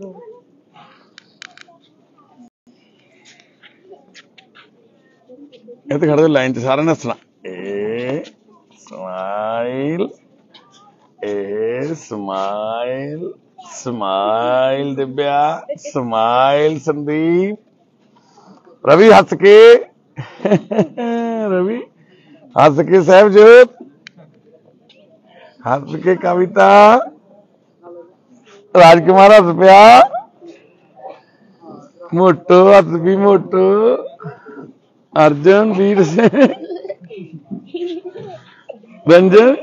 ਇਹ ਤੇ ਖੜੇ ਲਾਈਨ 'ਚ ਸਾਰਿਆਂ ਨੇ ਹੱਸਣਾ। A smile, a smile, smile Divya, smile Sandeep, Ravi हस के रवि हस के सहबजोत, हस के कविता, राजकुमार हस पिया, मोटो हस भी मोटो, अर्जुन वीर सिंह, रंजन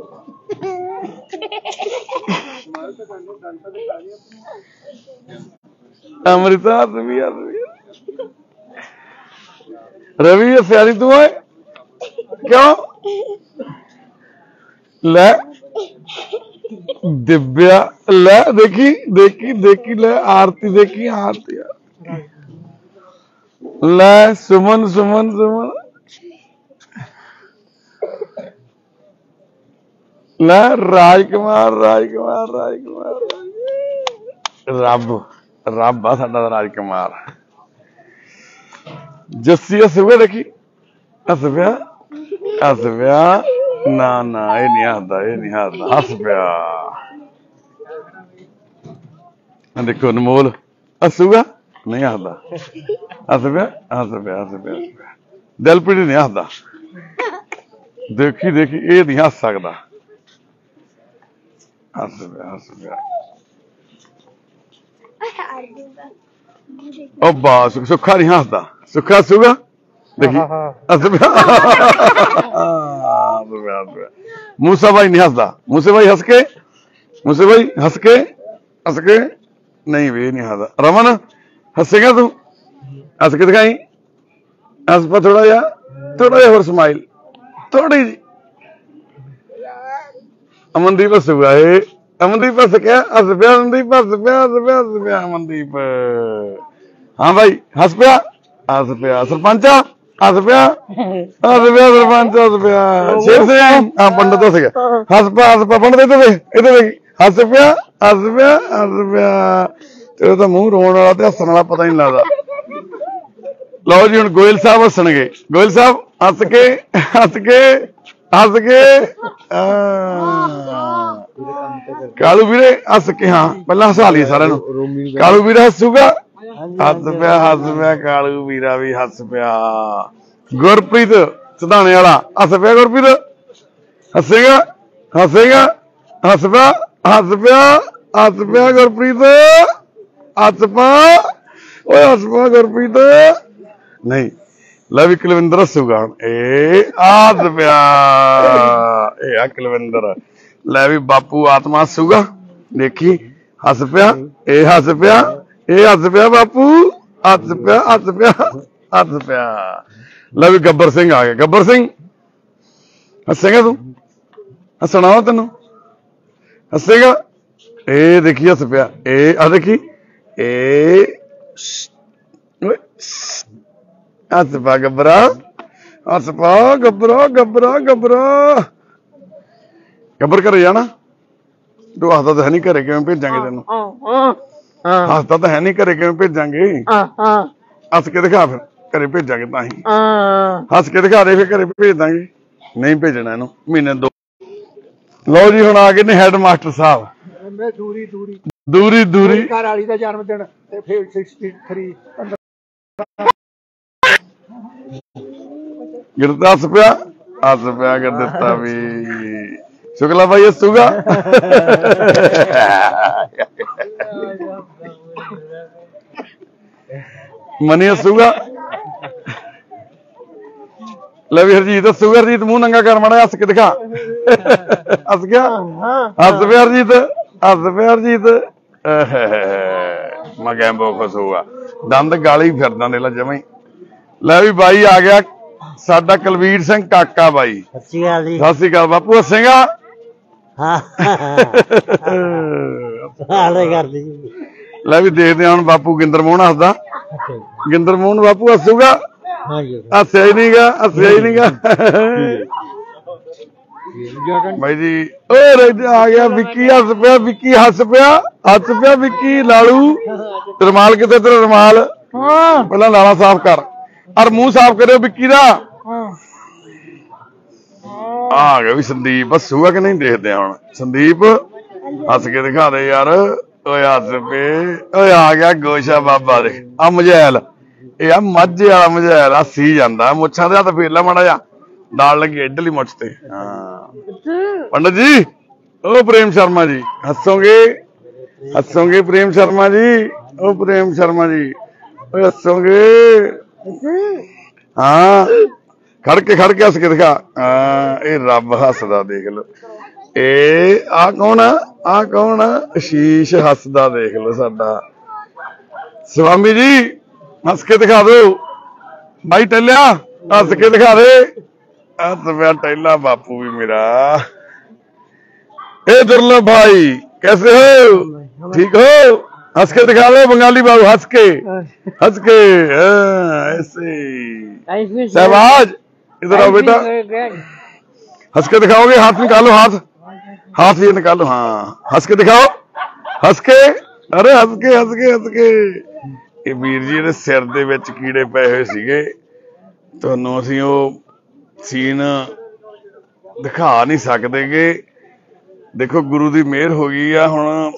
अमृता हस भी रवि सियारी तू है क्यों ले दिव्या ले देखी देखी देखी ले आरती देखी आरती ले सुमन सुमन सुमन ले राजकुमार राजकुमार राजकुमार रब रब आ साडा राजकुमार जस्सी हस पिया देखी हस पिया ना ना ये नहीं हसदा ये नहीं हसदा हस पिया देखो अनमोल हसूगा नहीं हसदा हस पिया हस पिया हस पिया दिलप्रीत नहीं हसदा देखी देखी ये नहीं हस सकदा हस पिया ओ बस सुखा नहीं हसदा सुखा हसूगा देखी मूसा भाई नहीं हंसदा मूसे भाई हंस के मूसे भाई हंस के नहीं भी नहीं हंसदा रमन हंसेगा तू हंस के दिखाई हंस पा थोड़ा जा और स्माइल थोड़ी जी अमनदीप हंसूगा अमनदीप हंस क्या हंस पिया अमनदीप हंस पिया अमनदीप हाँ भाई हंस पिया सरपंचा हस पिया सरपंच हस पिया शेर से हाँ पंडित हस गया हस पा पंडित इधर देख हस पिया तेरे तो मुंह रोन वाला ते हसन वाला पता नहीं लगता लो जी हुण गोयल साहब हसणगे गोयल साहब हस के कालू वीरे हस के हाँ पहला हसा लिया सारे कालू वीरे हसूगा हस पिया कालू वीरा भी हस पिया गुरप्रीत सधाने वाला हस पिया गुरप्रीत हसेगा हस पिया गुरप्रीत हस पा गुरप्रीत नहीं लवी कुलविंदर हसूगा ए हस पिया कुलविंदर लवी बापू आत्मा हसूगा देखी हस पिया हस पिया बापू हस पिया लो भी गब्बर सिंह आ गया गब्बर सिंह हसेगा तू हसना हो तेन हसेगा ए देखी हस पिया आ देखी हस पा गब्बरा गब्बर घरे जाना तू हसदा तो है नहीं घरे किवें भेजांगे तेन हसदा तो है नहीं घरे किवें भेजांगे हस के दिखा फिर घरे भेजांगे तां ही हस के दिखा दे फिर घरे भेज दांगे नहीं भेजना इहनूं महीने दो लो जी हुण आ गए ने हैड मास्टर साहब दूरी घर वाली दा जन्मदिन ते फिर 63 गिरदा हस पिया कर दिता भी शुक्ला भाई हसूगा मनी हसूगा ले भी हरजीत हसूगा हरजीत मुंह नंगा कर माड़ा हस के दिखा हस गया हस पे हरजीत मैं गैम्बो खुश होगा दंद गाली फिरदा ने ला जमा ही ले भी भाई आ गया साडा कुलवीर सिंह काका भाई सत श्री अकाल बापू हसेगा ले भी देखते हैं बापू गिंदर मोहन हसदा गिंदर मोहन बापू हसूगा हसिया ही नहीं गा भाई जी आ गया विक्की हस पिया, विक्की हस पिया विक्की। लालू रुमाल कितने तेरा रुमाल? पहला लाला साफ कर और मुंह साफ करो विक्की दा। आ गया भी संदीप, बसूगा कि नहीं देखते हैं हम। संदीप हस के दिखा दे यार। ओए हस पे, ओए आ गया गोशा बाबा दे। आ मजैल ਇਹ ਆ ਮੱਝ ਵਾਲਾ ਮਝੈਲ ਹੱਸੀ ਜਾਂਦਾ, ਮੁੱਛਾਂ ਦੇ ਹੱਥ ਫੇਰ ਲਾ ਮਾੜਾ ਜਾ, ਨਾਲ ਲੱਗੀ ਇੱਧਰਲੀ ਮੁੱਛ ਤੇ। ਹਾਂ ਪੰਡਤ ਜੀ, ਉਹ ਪ੍ਰੇਮ ਸ਼ਰਮਾ ਜੀ ਹੱਸੋਗੇ ਪ੍ਰੇਮ ਸ਼ਰਮਾ ਜੀ, ਉਹ ਪ੍ਰੇਮ ਸ਼ਰਮਾ ਜੀ ਓਏ ਹੱਸੋਗੇ। ਹਾਂ ਖੜ ਕੇ ਹੱਸ ਕੇ ਦਿਖਾ। ਹਾਂ ਇਹ ਰੱਬ ਹੱਸਦਾ ਦੇਖ ਲੋ। ਇਹ ਆ ਕੌਣ ਆ? ਆਸ਼ੀਸ਼ ਹੱਸਦਾ ਦੇਖ ਲੋ ਸਾਡਾ ਸਵਾਮੀ ਜੀ। हंस के दिखा दो भाई टैलिया, हंस के दिखा दे। हंस पिया टैला बापू भी मेरा। ए दुर्लभ भाई कैसे हो? ठीक हो? हंस के दिखा दो बंगाली बाबू, हंस के ऐसे। शहबाज इधर आओ बेटा, हंस के दिखाओगे? हाथ निकालो, हाथ ये निकालो। हाँ हंस के दिखाओ, हंस के। अरे हंस के। ਇਹ ਵੀਰ ਜੀ ਦੇ ਸਿਰ ਦੇ ਵਿੱਚ ਕੀੜੇ ਪਏ ਹੋਏ ਸੀਗੇ, ਤੁਹਾਨੂੰ ਅਸੀਂ ਉਹ ਸੀਨ ਦਿਖਾ ਨਹੀਂ ਸਕਦੇਗੇ। ਦੇਖੋ ਗੁਰੂ ਦੀ ਮਿਹਰ ਹੋ ਗਈ ਆ, ਹੁਣ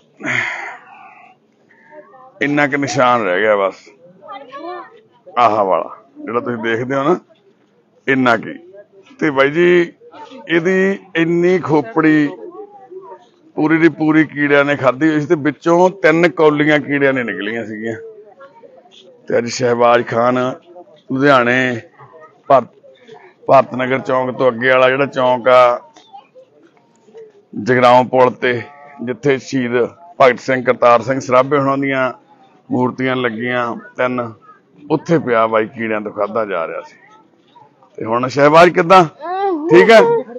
ਇੰਨਾ ਕੁ ਨਿਸ਼ਾਨ ਰਹਿ ਗਿਆ ਬਸ, ਆਹ ਵਾਲਾ ਜਿਹੜਾ ਤੁਸੀਂ ਦੇਖਦੇ ਹੋ ਨਾ, ਇੰਨਾ ਕੀ। ਤੇ ਬਾਈ ਜੀ ਇਹਦੀ ਇੰਨੀ ਖੋਪੜੀ ਪੂਰੀ ਦੀ ਪੂਰੀ ਕੀੜਿਆਂ ਨੇ ਖਾਧੀ ਹੋਈ ਸੀ, ਤੇ ਵਿੱਚੋਂ 3 ਕੌਲੀਆਂ ਕੀੜਿਆਂ ਨੇ ਨਿਕਲੀਆਂ ਸੀਗੀਆਂ। ਤੇ ਅੱਜ ਸ਼ਹਿਬਾਜ਼ ਖਾਨ ਲੁਧਿਆਣੇ ਭਾਰਤ ਨਗਰ ਚੌਂਕ ਤੋਂ ਅੱਗੇ ਵਾਲਾ ਜਿਹੜਾ ਚੌਂਕ ਆ ਜਗਰਾਉਂ ਪੁਲ ਤੇ, ਜਿੱਥੇ ਸ਼ਹੀਦ ਭਗਤ ਸਿੰਘ ਕਰਤਾਰ ਸਿੰਘ ਸਰਾਭੇ ਹੁਣਾਂ ਦੀਆਂ ਮੂਰਤੀਆਂ ਲੱਗੀਆਂ 3, ਉੱਥੇ ਪਿਆ ਬਾਈ ਕੀੜਿਆਂ ਤੋਂ ਖਾਧਾ ਜਾ ਰਿਹਾ ਸੀ। ਤੇ ਹੁਣ ਸ਼ਹਿਬਾਜ਼ ਕਿੱਦਾਂ? ਠੀਕ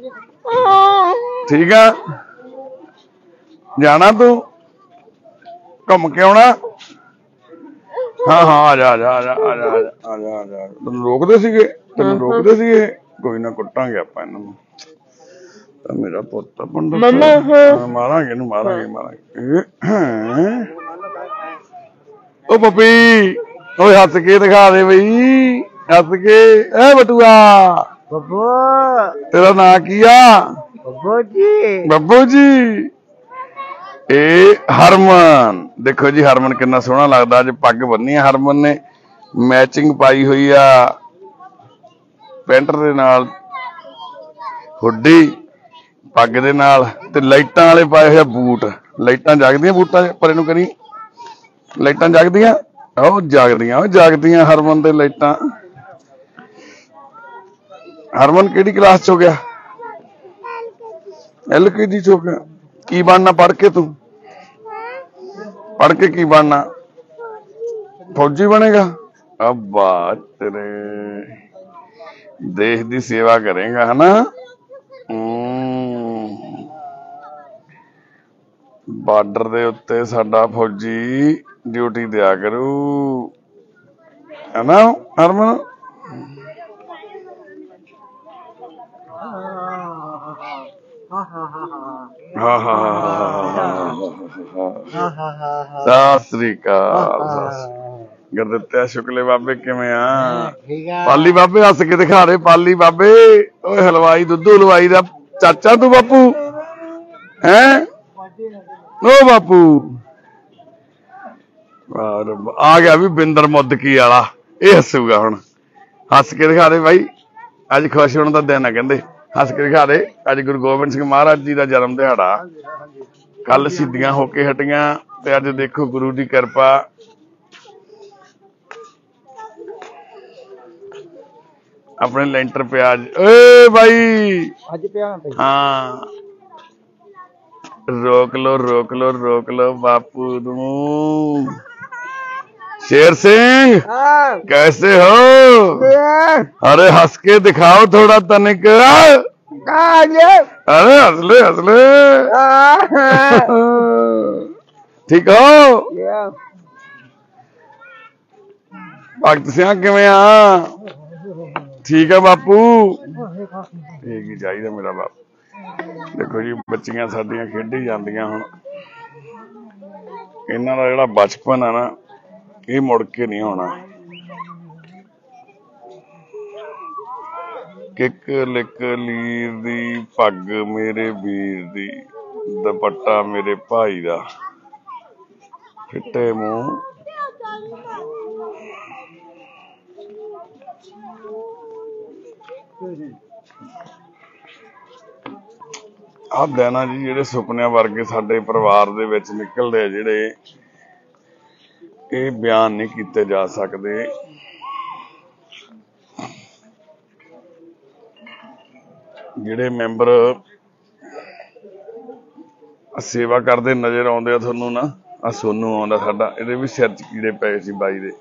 ਆ ਜਾਣਾ ਤੂੰ ਘੁੰਮ ਕੇ ਆਉਣਾ? ਹਾਂ ਆ ਜਾ। ਤੈਨੂੰ ਰੋਕਦੇ ਸੀਗੇ? ਕੋਈ ਨਾ ਕੁੱਟਾਂਗੇ ਆਪਾਂ ਇਹਨਾਂ ਨੂੰ। ਮੇਰਾ ਪੁੱਤ ਪੰਡਤ, ਮਾਰਾਂਗੇ ਇਹਨੂੰ, ਮਾਰਾਂਗੇ। ਉਹ ਪੱਪੀ ਓਏ ਹੱਸ ਕੇ ਦਿਖਾ ਦੇ ਬਈ, ਹੱਸ ਕੇ। ਐ ਬਟੂਆ ਤੇਰਾ ਨਾਂ ਕੀ ਆ? ਬੱਬੂ ਜੀ। ਇਹ ਹਰਮਨ ਦੇਖੋ ਜੀ, ਹਰਮਨ ਕਿੰਨਾ ਸੋਹਣਾ ਲੱਗਦਾ। ਅੱਜ ਪੱਗ ਬੰਨੀ ਆ ਹਰਮਨ ਨੇ, ਮੈਚਿੰਗ ਪਾਈ ਹੋਈ ਆ ਪੈਂਟ ਦੇ ਨਾਲ, ਹੁੱਡੀ ਪੱਗ ਦੇ ਨਾਲ, ਤੇ ਲਾਈਟਾਂ ਵਾਲੇ ਪਾਏ ਹੋਏ ਬੂਟ। ਲਾਈਟਾਂ ਜਗਦੀਆਂ ਬੂਟਾਂ ਪਰੇ ਨੂੰ ਕਰੀ, ਲਾਈਟਾਂ ਜਗਦੀਆਂ, ਉਹ ਜਾਗਦੀਆਂ ਹਰਮਨ ਦੇ ਲਾਈਟਾਂ। ਹਰਮਨ ਕਿਹੜੀ ਕਲਾਸ ਚ ਹੋ ਗਿਆ? LKG ਚ ਹੋ ਗਿਆ। ਕੀ ਬਣਨਾ ਪੜ੍ਹ ਕੇ ਤੂੰ? ਪੜ੍ਹ ਕੇ ਕੀ ਬਣਨਾ? ਫੌਜੀ ਬਣੇਗਾ? ਅੱਬਾ ਤੇਰੇ ਦੇਸ਼ ਦੀ ਸੇਵਾ ਕਰੇਗਾ ਹਨਾ। ਬਾਰਡਰ ਦੇ ਉੱਤੇ ਸਾਡਾ ਫੌਜੀ ਡਿਊਟੀ ਦਿਆ ਕਰੂ ਹਨਾ ਹਰਮਨ? ਸਤਿ ਸ੍ਰੀ ਅਕਾਲ। ਗੁਰਦਿੱਤਿਆ ਸ਼ੁਕਲੇ ਬਾਬੇ ਕਿਵੇਂ ਆ? ਪਾਲੀ ਬਾਬੇ ਹੱਸ ਕੇ ਦਿਖਾ ਰਹੇ। ਪਾਲੀ ਬਾਬੇ ਓਏ ਹਲਵਾਈ, ਦੁੱਧੂ ਹਲਵਾਈ ਦਾ ਚਾਚਾ ਤੂੰ ਬਾਪੂ ਹੈਂ? ਓ ਬਾਪੂ ਆ ਗਿਆ ਵੀ ਬਿੰਦਰ ਮੁੱਦਕੀ ਵਾਲਾ, ਇਹ ਹੱਸੂਗਾ ਹੁਣ। ਹੱਸ ਕੇ ਦਿਖਾ ਦੇ ਬਾਈ, ਅੱਜ ਖੁਸ਼ ਹੋਣ ਦਾ ਦਿਨ ਆ ਕਹਿੰਦੇ। ਹੱਸ ਕੇ ਦਿਖਾ ਦੇ, ਅੱਜ ਗੁਰੂ ਗੋਬਿੰਦ ਸਿੰਘ ਮਹਾਰਾਜ ਜੀ ਦਾ ਜਨਮ ਦਿਹਾੜਾ। ਕੱਲ ਸ਼ਹੀਦੀਆਂ ਹੋ ਕੇ ਹਟੀਆਂ ਤੇ ਅੱਜ ਦੇਖੋ ਗੁਰੂ ਦੀ ਕਿਰਪਾ। ਆਪਣੇ ਲੈਂਟਰ ਪਿਆ ਓਏ ਬਾਈ, ਹਾਂ ਰੋਕ ਲੋ ਬਾਪੂ ਨੂੰ। शेर सिंह कैसे हो? अरे हंस के दिखाओ थोड़ा तनिक। अरे हंस ले ठीक हो? भगत सिंह किवें आ? ठीक है बापू, ठीक ही चाहिए मेरा बापू। देखो जी बच्चियां साडियां खेडी जांदियां हुण इन्हां दा जिहड़ा बचपन है ना ये मुड़ के नहीं आउणा। किक लिक लीर दी पग मेरे वीर दी दुपट्टा मेरे भाई दा फिट्टे मूंह आ दिन आ जी ਜਿਹੜੇ ਸੁਪਨਿਆਂ ਵਰਗੇ ਸਾਡੇ ਪਰਿਵਾਰ ਦੇ ਵਿੱਚ ਨਿਕਲਦੇ ਆ ਜਿਹੜੇ ਇਹ ਬਿਆਨ ਨਹੀਂ ਕੀਤੇ ਜਾ ਸਕਦੇ। ਜਿਹੜੇ ਮੈਂਬਰ ਸੇਵਾ ਕਰਦੇ ਨਜ਼ਰ ਆਉਂਦੇ ਆ ਤੁਹਾਨੂੰ ਨਾ ਆ ਸੋਨੂ ਆਉਂਦਾ ਸਾਡਾ ਇਹਦੇ ਵੀ ਸਿਰ 'ਚ ਕੀੜੇ ਪਏ ਸੀ ਬਾਈ ਦੇ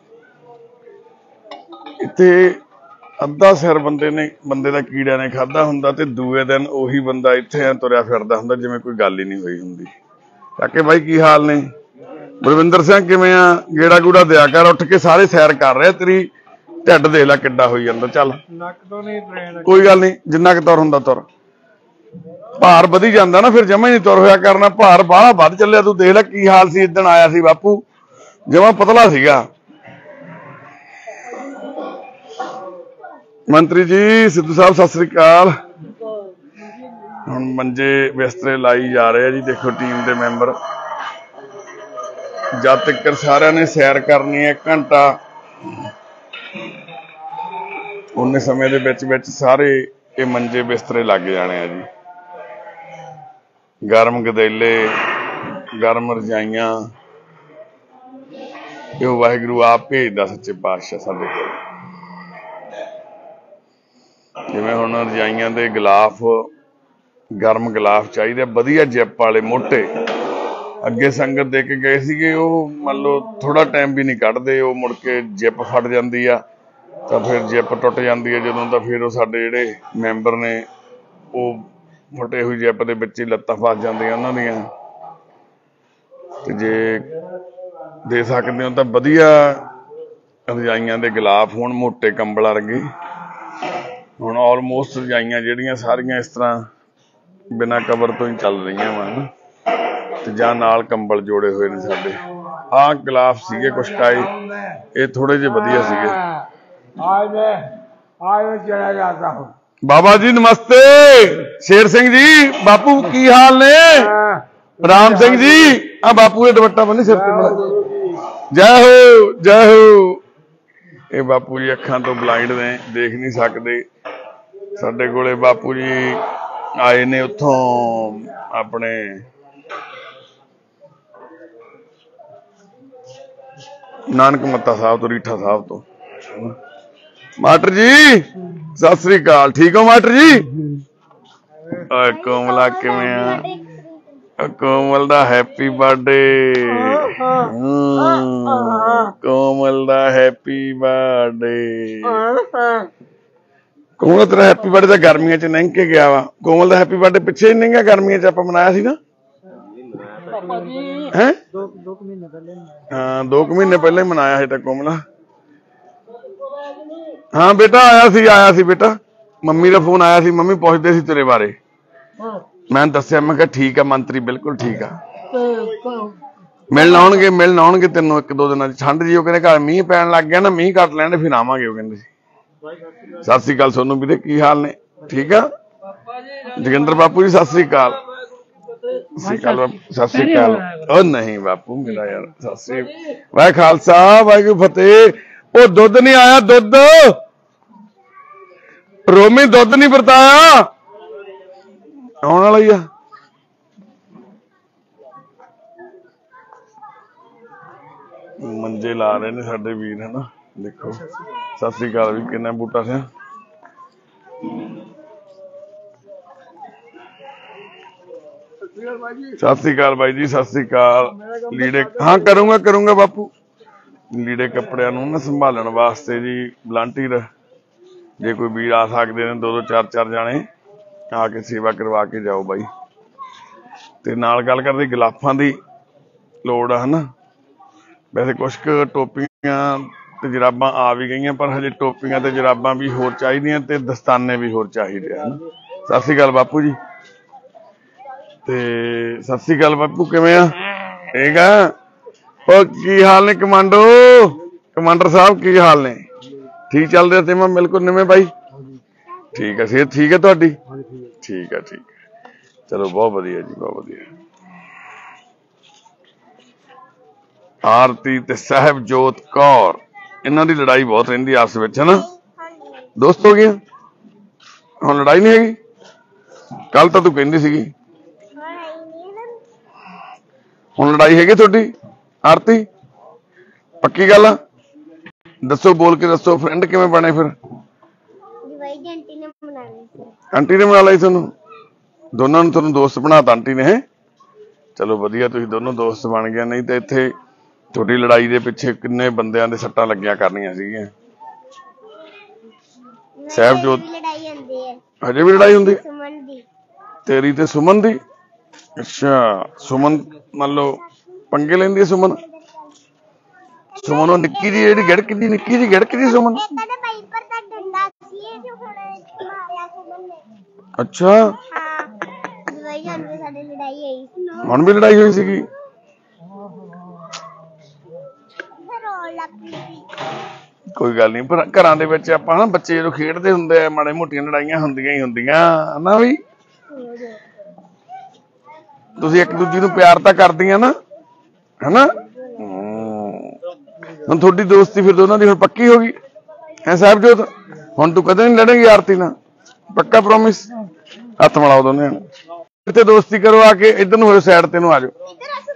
ਇੱਥੇ ਅੱਧਾ ਸਿਰ ਬੰਦੇ ਦਾ ਕੀੜਿਆਂ ਨੇ ਖਾਧਾ ਹੁੰਦਾ ਤੇ ਦੂਏ ਦਿਨ ਉਹੀ ਬੰਦਾ ਇੱਥੇ ਤੁਰਿਆ ਫਿਰਦਾ ਹੁੰਦਾ ਜਿਵੇਂ ਕੋਈ ਗੱਲ ਹੀ ਨਹੀਂ ਹੋਈ ਹੁੰਦੀ। ਕਾਕੇ ਬਾਈ ਕੀ ਹਾਲ ਨੇ? ਬਲਵਿੰਦਰ ਸਿੰਘ ਕਿਵੇਂ ਆ? ਗੇੜਾ ਗੂੜਾ ਦਿਆ ਕਰ ਉੱਠ ਕੇ ਸਾਰੇ ਸੈਰ ਕਰ ਰਿਹਾ ਤੇਰੀ ਢਿੱਡ ਦੇਖ ਲੈ ਕਿੱਡਾ ਹੋਈ ਜਾਂਦਾ। ਚੱਲ ਕੋਈ ਗੱਲ ਨਹੀਂ ਜਿੰਨਾ ਕੁ ਤੁਰ ਹੁੰਦਾ ਤੁਰ ਭਾਰ ਵਧੀ ਜਾਂਦਾ ਨਾ ਫਿਰ ਜਮਾ ਹੀ ਨਹੀਂ ਤੁਰ ਹੋਇਆ ਕਰਨਾ ਭਾਰ ਬਾਹਲਾ ਵੱਧ ਚੱਲਿਆ। ਤੂੰ ਦੇਖ ਲੈ ਕੀ ਹਾਲ ਸੀ ਜਿੱਦਣ ਆਇਆ ਸੀ ਬਾਪੂ ਜਮਾ ਪਤਲਾ ਸੀਗਾ। ਮੰਤਰੀ ਜੀ ਸਿੱਧੂ ਸਾਹਿਬ ਸਤਿ ਸ੍ਰੀ ਅਕਾਲ। ਹੁਣ ਮੰਜੇ ਬਿਸਤਰੇ ਲਾਈ ਜਾ ਰਹੇ ਆ ਜੀ ਦੇਖੋ ਟੀਮ ਦੇ ਮੈਂਬਰ ਜਦ ਤੱਕ ਸਾਰਿਆਂ ਨੇ ਸੈਰ ਕਰਨੀ ਹੈ 1 ਘੰਟਾ ਉਹਨੇ ਸਮੇਂ ਦੇ ਵਿੱਚ ਸਾਰੇ ਇਹ ਮੰਜੇ ਬਿਸਤਰੇ ਲੱਗ ਜਾਣੇ ਆ ਜੀ। ਗਰਮ ਗਦੇਲੇ ਗਰਮ ਰਜਾਈਆਂ ਇਹ ਵਾਹਿਗੁਰੂ ਆਪ ਭੇਜਦਾ ਸੱਚੇ ਪਾਤਸ਼ਾਹ ਸਾਡੇ ਕੋਲ। ਜਿਵੇਂ ਹੁਣ ਰਜਾਈਆਂ ਦੇ ਗਲਾਫ ਗਰਮ ਗਲਾਫ ਚਾਹੀਦੇ ਵਧੀਆ ਜਿਪ ਵਾਲੇ ਮੋਟੇ ਅੱਗੇ ਸੰਗਤ ਦੇ ਕੇ ਗਏ ਸੀਗੇ ਉਹ ਮੰਨ ਲਓ ਥੋੜਾ ਟਾਈਮ ਵੀ ਨਹੀਂ ਕੱਢਦੇ ਉਹ ਮੁੜ ਕੇ ਜਿਪ ਫਟ ਜਾਂਦੀ ਆ ਤਾਂ ਫਿਰ ਜਿਪ ਟੁੱਟ ਜਾਂਦੀ ਹੈ ਜਦੋਂ ਤਾਂ ਫਿਰ ਉਹ ਸਾਡੇ ਜਿਹੜੇ ਮੈਂਬਰ ਨੇ ਉਹ ਫਟੇ ਹੋਈ ਜਿਪ ਦੇ ਵਿੱਚ ਹੀ ਲੱਤਾਂ ਫਸ ਜਾਂਦੀਆਂ ਉਹਨਾਂ ਦੀਆਂ। ਤੇ ਜੇ ਦੇ ਸਕਦੇ ਹੋ ਤਾਂ ਵਧੀਆ ਰਜਾਈਆਂ ਦੇ ਗਲਾਫ ਹੋਣ ਮੋਟੇ ਕੰਬਲ ਵਰਗੇ। ਹੁਣ ਆਲਮੋਸਟ ਰਜਾਈਆਂ ਜਿਹੜੀਆਂ ਸਾਰੀਆਂ ਇਸ ਤਰ੍ਹਾਂ ਬਿਨਾਂ ਕਵਰ ਤੋਂ ਹੀ ਚੱਲ ਰਹੀਆਂ ਵਾ ਤੇ ਜਾਂ ਨਾਲ ਕੰਬਲ ਜੋੜੇ ਹੋਏ ਨੇ ਸਾਡੇ। ਆਹ ਗਲਾਫ ਸੀਗੇ ਕੁਛ ਕਾਏ ਇਹ ਥੋੜੇ ਜਿਹੇ ਵਧੀਆ ਸੀਗੇ। ਬਾਬਾ ਜੀ ਨਮਸਤੇ। ਸ਼ੇਰ ਸਿੰਘ ਜੀ ਬਾਪੂ ਕੀ ਹਾਲ ਨੇ? ਰਾਮ ਸਿੰਘ ਜੀ ਆ ਬਾਪੂ ਦੇ ਦੁਪੱਟਾ ਬੰਨੀ ਸਿਰ ਤੇ ਜੈ ਹੋ ਜੈ ਹੋ। ਇਹ ਬਾਪੂ ਜੀ ਅੱਖਾਂ ਤੋਂ ਬਲਾਈਂਡ ਨੇ ਦੇਖ ਨਹੀਂ ਸਕਦੇ। ਸਾਡੇ ਕੋਲੇ ਬਾਪੂ ਜੀ ਆਏ ਨੇ ਉੱਥੋਂ ਆਪਣੇ ਨਾਨਕ ਮੱਤਾ ਸਾਹਿਬ ਤੋਂ ਰੀਠਾ ਸਾਹਿਬ ਤੋਂ। ਮਾਸਟਰ ਜੀ ਸਤਿ ਸ੍ਰੀ ਅਕਾਲ ਠੀਕ ਹੋ ਮਾਸਟਰ ਜੀ? ਓਏ ਕੋਮਲਾ ਕਿਵੇਂ ਆ? ਕੋਮਲ ਦਾ ਹੈਪੀ ਬਰਥਡੇ ਕੋਮਲ ਦਾ ਹੈਪੀ ਬਰਥਡੇ। ਕੋਮਲ ਤੇਰਾ ਹੈਪੀ ਬਰਥਡੇ ਤਾਂ ਗਰਮੀਆਂ 'ਚ ਲੰਘ ਕੇ ਗਿਆ ਵਾ। ਕੋਮਲ ਦਾ ਹੈਪੀ ਬਰਥਡੇ ਪਿੱਛੇ ਹੀ ਲੰਘਿਆ ਗਰਮੀਆਂ 'ਚ ਆਪਾਂ ਮਨਾਇਆ ਸੀ ਨਾ ਹੈ? 2 ਮਹੀਨੇ ਪਹਿਲੇ ਹਾਂ 2 ਮਹੀਨੇ ਪਹਿਲਾਂ ਹੀ ਮਨਾਇਆ ਸੀ ਤਾਂ ਕੋਮਲਾ। ਹਾਂ ਬੇਟਾ ਆਇਆ ਸੀ ਬੇਟਾ ਮੰਮੀ ਦਾ ਫੋਨ ਆਇਆ ਸੀ ਮੰਮੀ ਪੁੱਛਦੇ ਸੀ ਤੇਰੇ ਬਾਰੇ। ਮੈਂ ਦੱਸਿਆ ਮੈਂ ਕਿਹਾ ਠੀਕ ਆ ਮੰਤਰੀ ਬਿਲਕੁਲ ਠੀਕ ਆ ਮਿਲਣ ਆਉਣਗੇ ਤੈਨੂੰ 1-2 ਦਿਨਾਂ 'ਚ। ਠੰਡ ਜੀ ਉਹ ਕਹਿੰਦੇ ਘਰ ਮੀਂਹ ਪੈਣ ਲੱਗ ਗਿਆ ਨਾ ਮੀਂਹ ਘੱਟ ਲੈਣ ਫਿਰ ਆਵਾਂਗੇ ਉਹ ਕਹਿੰਦੇ ਸੀ। ਸਤਿ ਸ੍ਰੀ ਅਕਾਲ ਸੋਨੂੰ ਵੀਰੇ ਕੀ ਹਾਲ ਨੇ? ਠੀਕ ਆ ਜੋਗਿੰਦਰ ਬਾਪੂ ਜੀ ਸਤਿ ਸ੍ਰੀ ਅਕਾਲ। ਸਤਿ ਸ੍ਰੀ ਅਕਾਲ। ਉਹ ਨਹੀਂ ਬਾਪੂ ਮੇਰਾ ਯਾਰ ਸਤਿ ਸ੍ਰੀ ਵਾਹਿ ਖਾਲਸਾ ਵਾਹਿਗੁਰੂ ਫਤਿਹ। ਉਹ ਦੁੱਧ ਨਹੀਂ ਆਇਆ ਦੁੱਧ ਰੋਮੀ ਦੁੱਧ ਨਹੀਂ ਵਰਤਾਇਆ ਆਉਣ ਵਾਲਾ ਹੀ ਆ। ਮੰਜੇ ਲਾ ਰਹੇ ਨੇ ਸਾਡੇ ਵੀਰ ਹੈ ਨਾ ਦੇਖੋ। ਸਤਿ ਸ੍ਰੀ ਅਕਾਲ ਵੀ ਕਿੰਨਾ ਬੂਟਾ ਸਿਆ। ਸਤਿ ਸ੍ਰੀ ਅਕਾਲ ਬਾਈ ਜੀ ਸਤਿ ਸ੍ਰੀ ਅਕਾਲ। ਲੀੜੇ ਹਾਂ ਕਰੂੰਗਾ ਬਾਪੂ। ਲੀੜੇ ਕੱਪੜਿਆਂ ਨੂੰ ਨਾ ਸੰਭਾਲਣ ਵਾਸਤੇ ਜੀ ਵਲੰਟੀਅਰ ਜੇ ਕੋਈ ਵੀਰ ਆ ਸਕਦੇ ਨੇ 2-2 4-4 ਜਾਣੇ ਆ ਕੇ ਸੇਵਾ ਕਰਵਾ ਕੇ ਜਾਓ ਬਾਈ। ਤੇ ਨਾਲ ਗੱਲ ਕਰਦੇ ਗਲਾਫਾਂ ਦੀ ਲੋੜ ਆ ਹਨਾ। ਵੈਸੇ ਕੁਛ ਕੁ ਟੋਪੀਆਂ ਤੇ ਜਰਾਬਾਂ ਆ ਵੀ ਗਈਆਂ ਪਰ ਹਜੇ ਟੋਪੀਆਂ ਤੇ ਜਰਾਬਾਂ ਵੀ ਹੋਰ ਚਾਹੀਦੀਆਂ ਤੇ ਦਸਤਾਨੇ ਵੀ ਹੋਰ ਚਾਹੀਦੇ ਹਨ। ਸਤਿ ਸ੍ਰੀ ਅਕਾਲ ਬਾਪੂ ਜੀ ਤੇ ਸਤਿ ਸ੍ਰੀ ਅਕਾਲ ਬਾਪੂ, ਕਿਵੇਂ ਆ? ਠੀਕ ਆ। ਉਹ ਕੀ ਹਾਲ ਨੇ ਕਮਾਂਡੋ, ਕਮਾਂਡਰ ਸਾਹਿਬ ਕੀ ਹਾਲ ਨੇ? ਠੀਕ ਚੱਲਦੇ ਤੇ ਮੈਂ ਬਿਲਕੁਲ ਨਿਵੇਂ ਬਾਈ? ਠੀਕ ਆ, ਸਿਹਤ ਠੀਕ ਹੈ ਤੁਹਾਡੀ? ਠੀਕ ਆ ਠੀਕ ਆ, ਚਲੋ ਬਹੁਤ ਵਧੀਆ ਜੀ, ਬਹੁਤ ਵਧੀਆ। ਆਰਤੀ ਤੇ ਸਾਹਿਬਜੋਤ ਕੌਰ, ਇਹਨਾਂ ਦੀ ਲੜਾਈ ਬਹੁਤ ਰਹਿੰਦੀ ਆਪਸ ਵਿੱਚ, ਹਨਾ? ਦੋਸਤ ਹੋ ਗਈਆਂ, ਹੁਣ ਲੜਾਈ ਨਹੀਂ ਹੈਗੀ? ਕੱਲ ਤਾਂ ਤੂੰ ਕਹਿੰਦੀ ਸੀਗੀ। ਹੁਣ ਲੜਾਈ ਹੈਗੀ ਤੁਹਾਡੀ ਆਰਤੀ? ਪੱਕੀ ਗੱਲ ਆ? ਦੱਸੋ, ਬੋਲ ਕੇ ਦੱਸੋ, ਫਰੈਂਡ ਕਿਵੇਂ ਬਣੇ ਫਿਰ? ਆਂਟੀ ਨੇ ਬਣਾ ਲਈ ਤੁਹਾਨੂੰ? ਦੋਨਾਂ ਨੂੰ ਤੁਹਾਨੂੰ ਦੋਸਤ ਬਣਾਤਾ ਆਂਟੀ ਨੇ, ਹੈ? ਚਲੋ ਵਧੀਆ, ਤੁਸੀਂ ਦੋਨੋਂ ਦੋਸਤ ਬਣ ਗਏ। ਨਹੀਂ ਤੇ ਇੱਥੇ ਤੁਹਾਡੀ ਲੜਾਈ ਦੇ ਪਿੱਛੇ ਕਿੰਨੇ ਬੰਦਿਆਂ ਦੇ ਸੱਟਾਂ ਲੱਗੀਆਂ ਕਰਨੀਆਂ ਸੀਗੀਆਂ। ਸਾਹਿਬਜੋਤ ਹਜੇ ਵੀ ਲੜਾਈ ਹੁੰਦੀ ਤੇਰੀ ਤੇ ਸੁਮਨ ਦੀ? ਅੱਛਾ, ਸੁਮਨ ਮੰਨ ਲਓ ਪੰਗੇ ਲੈਂਦੀ ਹੈ ਸੁਮਨ? ਸੁਮਨ ਉਹ ਨਿੱਕੀ ਜੀ ਜਿਹੜੀ ਗਿੜਕਦੀ, ਨਿੱਕੀ ਜੀ ਗਿੜਕਦੀ ਸੁਮਨ? ਅੱਛਾ, ਹੁਣ ਵੀ ਲੜਾਈ ਹੋਈ ਸੀਗੀ? ਕੋਈ ਗੱਲ ਨਹੀਂ, ਪਰ ਘਰਾਂ ਦੇ ਵਿੱਚ ਆਪਾਂ ਨਾ ਬੱਚੇ ਜਦੋਂ ਖੇਡਦੇ ਹੁੰਦੇ ਆ, ਮਾੜੇ ਮੋਟੀਆਂ ਲੜਾਈਆਂ ਹੁੰਦੀਆਂ ਹੀ ਹੁੰਦੀਆਂ ਨਾ ਵੀ। ਤੁਸੀਂ ਇੱਕ ਦੂਜੀ ਨੂੰ ਪਿਆਰ ਤਾਂ ਕਰਦੀਆਂ ਨਾ, ਹਨਾ? ਹੁਣ ਤੁਹਾਡੀ ਦੋਸਤੀ ਫਿਰ ਦੋਨਾਂ ਦੀ ਹੁਣ ਪੱਕੀ ਹੋ ਗਈ ਹੈ ਸਾਹਿਬਜੋਤ? ਹੁਣ ਤੂੰ ਕਦੇ ਨਹੀਂ ਲੜੇਂਗੀ ਆਰਤੀ ਨਾਲ? ਪੱਕਾ ਪ੍ਰੋਮਿਸ? ਹੱਥ ਮਿਲਾਓ ਦੋਨੇ, ਇੱਥੇ ਦੋਸਤੀ ਕਰੋ ਆ ਕੇ। ਇੱਧਰ ਨੂੰ ਹੋਇਓ, ਸਾਈਡ ਤੇ ਨੂੰ ਆ ਜਾਓ।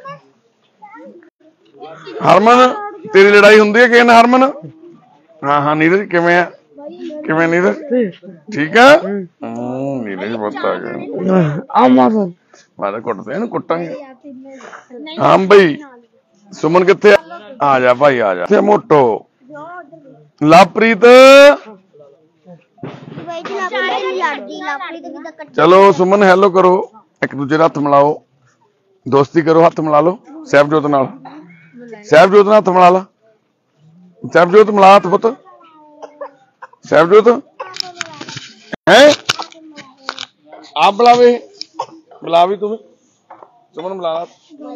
ਹਰਮਨ, ਤੇਰੀ ਲੜਾਈ ਹੁੰਦੀ ਹੈ ਕਿਸੇ ਨਾਲ ਹਰਮਨ? ਹਾਂ ਹਾਂ। ਨੀਰਜ ਕਿਵੇਂ ਆ? ਕਿਵੇਂ ਨੀਰਜ? ਠੀਕ ਆ। ਨੀਰਜ ਬਹੁਤ ਆ ਗਿਆ। ਮਾਰਾ ਕੁੱਟਦੇ ਇਹਨੂੰ, ਕੁੱਟਾਂਗੇ। ਹਾਂ ਬਈ, ਸੁਮਨ ਕਿੱਥੇ ਆ? ਜਾ ਭਾਈ ਆ ਜਾ। ਮੋਟੋ ਲਵਪ੍ਰੀਤ, ਚਲੋ ਸੁਮਨ ਹੈਲੋ ਕਰੋ, ਇੱਕ ਦੂਜੇ ਦਾ ਹੱਥ ਮਿਲਾਓ, ਦੋਸਤੀ ਕਰੋ, ਹੱਥ ਮਿਲਾ ਲਓ ਸਾਹਿਬਜੋਤ ਨਾਲ। ਸਾਹਿਬਜੋਤ ਨਾਲ ਹੱਥ ਮਿਲਾ ਲਾ। ਸਾਹਿਬਜੋਤ ਮਿਲਾ ਹੱਥ ਪੁੱਤ। ਸਾਹਿਬਜੋਤ ਹੈ ਆਪ ਬੁਲਾਵੇ, ਬੁਲਾ ਵੀ ਤੂੰ ਸੁਮਨ, ਬੁਲਾ ਲਾ,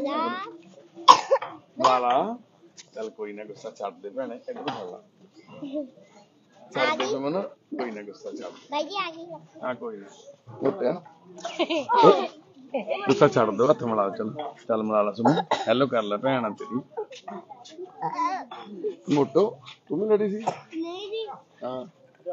ਬੁਲਾ ਲਾ। ਚੱਲ ਕੋਈ ਨਾ, ਗੁੱਸਾ ਛੱਡ ਦੇ ਭੈਣੇ, ਇੱਧਰ ਫੜ ਲਾ, ਛੱਡ ਦੇ ਸੁਮਨ, ਕੋਈ ਨਾ ਗੁੱਸਾ ਛੱਡ। ਹਾਂ ਕੋਈ ਨਾ, ਗੁੱਸਾ ਛੱਡ ਦੋ, ਹੱਥ ਮਿਲਾ। ਚਲ ਚੱਲ ਮਿਲਾ ਲਾ ਸੁਮਨ, ਹੈਲੋ ਕਰ ਲੈ ਭੈਣ ਤੇਰੀ। ਮੋਟੋ ਤੂੰ ਵੀ ਲੜੀ ਸੀ? ਹਾਂ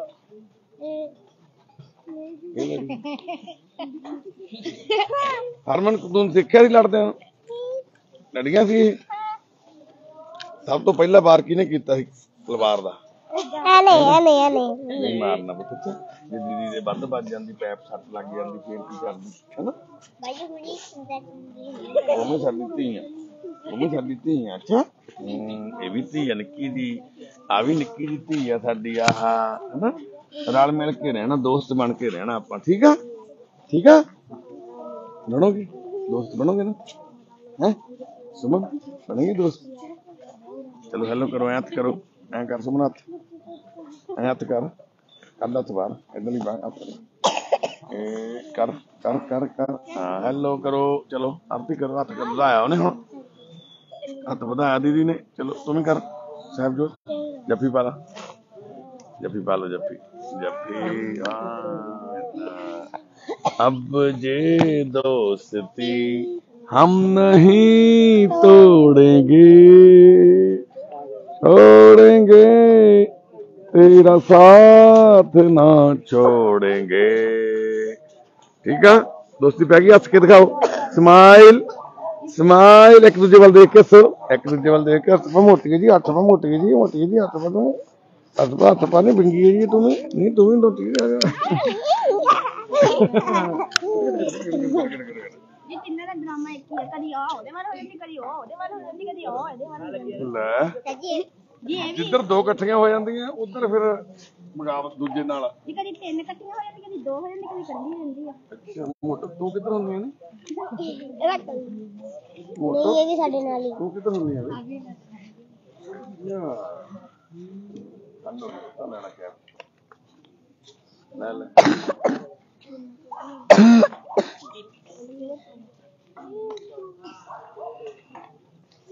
ਹਰਮਨ, ਤੂੰ ਦੇਖਿਆ ਸੀ ਲੜਦੇ? ਲੜੀਆਂ ਸੀ? ਸਭ ਤੋਂ ਪਹਿਲਾ ਵਾਰ ਕਿਹਨੇ ਕੀਤਾ ਸੀ ਤਲਵਾਰ ਦਾ? ਨਹੀਂ ਮਾਰਨਾ ਪੁੱਤ, ਜੇ ਦੀਦੀ ਦੇ ਵੱਧ ਵੱਜ ਜਾਂਦੀ, ਪੈਪ ਸੱਟ ਲੱਗ ਜਾਂਦੀ, ਫੇਰ ਕੀ ਕਰਦੀ, ਹਨਾ? ਉਹ ਵੀ ਸਾਡੀ ਧੀ ਆ, ਉਹ ਵੀ ਸਾਡੀ ਧੀ ਆ। ਅੱਛਾ, ਇਹ ਵੀ ਧੀ ਆ ਨਿੱਕੀ ਦੀ, ਆ ਵੀ ਨਿੱਕੀ ਦੀ ਧੀ ਆ ਸਾਡੀ। ਆਹ ਹਨਾ, ਰਲ ਮਿਲ ਕੇ ਰਹਿਣਾ, ਦੋਸਤ ਬਣ ਕੇ ਰਹਿਣਾ ਆਪਾਂ, ਠੀਕ ਆ? ਠੀਕ ਆ, ਬਣੋਗੇ ਦੋਸਤ, ਬਣੋਗੇ ਨਾ? ਹੈ ਸੁਮਨ, ਬਣੇਗੀ ਦੋਸਤ? ਚਲੋ ਹੈਲੋ ਕਰੋ, ਐਂ ਹੱਥ ਕਰੋ, ਐਂ ਕਰ ਸੁਮਨ, ਹੱਥ ਐਂ ਹੱਥ ਕਰ, ਕੱਢ ਹੱਥ ਬਾਹਰ, ਇੱਧਰ ਨਹੀਂ ਬਾਹਰ, ਹੱਥ ਕਰ ਕਰ ਕਰ ਕਰ। ਹਾਂ ਹੈਲੋ ਕਰੋ, ਚਲੋ ਆਰਤੀ ਕਰੋ, ਹੱਥ ਕਰ ਵਧਾਇਆ ਉਹਨੇ, ਹੁਣ ਹੱਥ ਵਧਾਇਆ ਦੀਦੀ ਨੇ। ਚਲੋ ਤੂੰ ਵੀ ਕਰ ਸਾਹਿਬਜੋਤ, ਜੱਫੀ ਪਾ ਲਾ, जफ्फी पा लो, जफ्फी जफ्फी। अब ये दोस्ती हम नहीं तोड़ेंगे, छोड़ेंगे तेरा साथ ना छोड़ेंगे। ठीक है, दोस्ती पै गई। हस के दिखाओ, स्माइल स्माइल, एक दूजे वाल देख के हसो, एक दूजे वाल देख के हस पा। मोटी जी हथ पा, मोटी जी मोटी जी हथ पा, तू हथ पा, हथ पा। नहीं बिंगी है जी तुम्हें, नहीं तुम्हें मोटी जी जिधर दो कट्ठियां हो जांदियां उधर फिर मुकाबला दूजे नाल। जी कदी तीन कट्ठियां हो जांदियां, कदी दो हो जांदियां, कदी कल्ली रहंदी आ। अच्छा मोटो तू किधर होंदी है नी? मोटो ये भी साडे नाल ही। तू किधर होंदी है? या अंदर तो लेना क्या ले ले।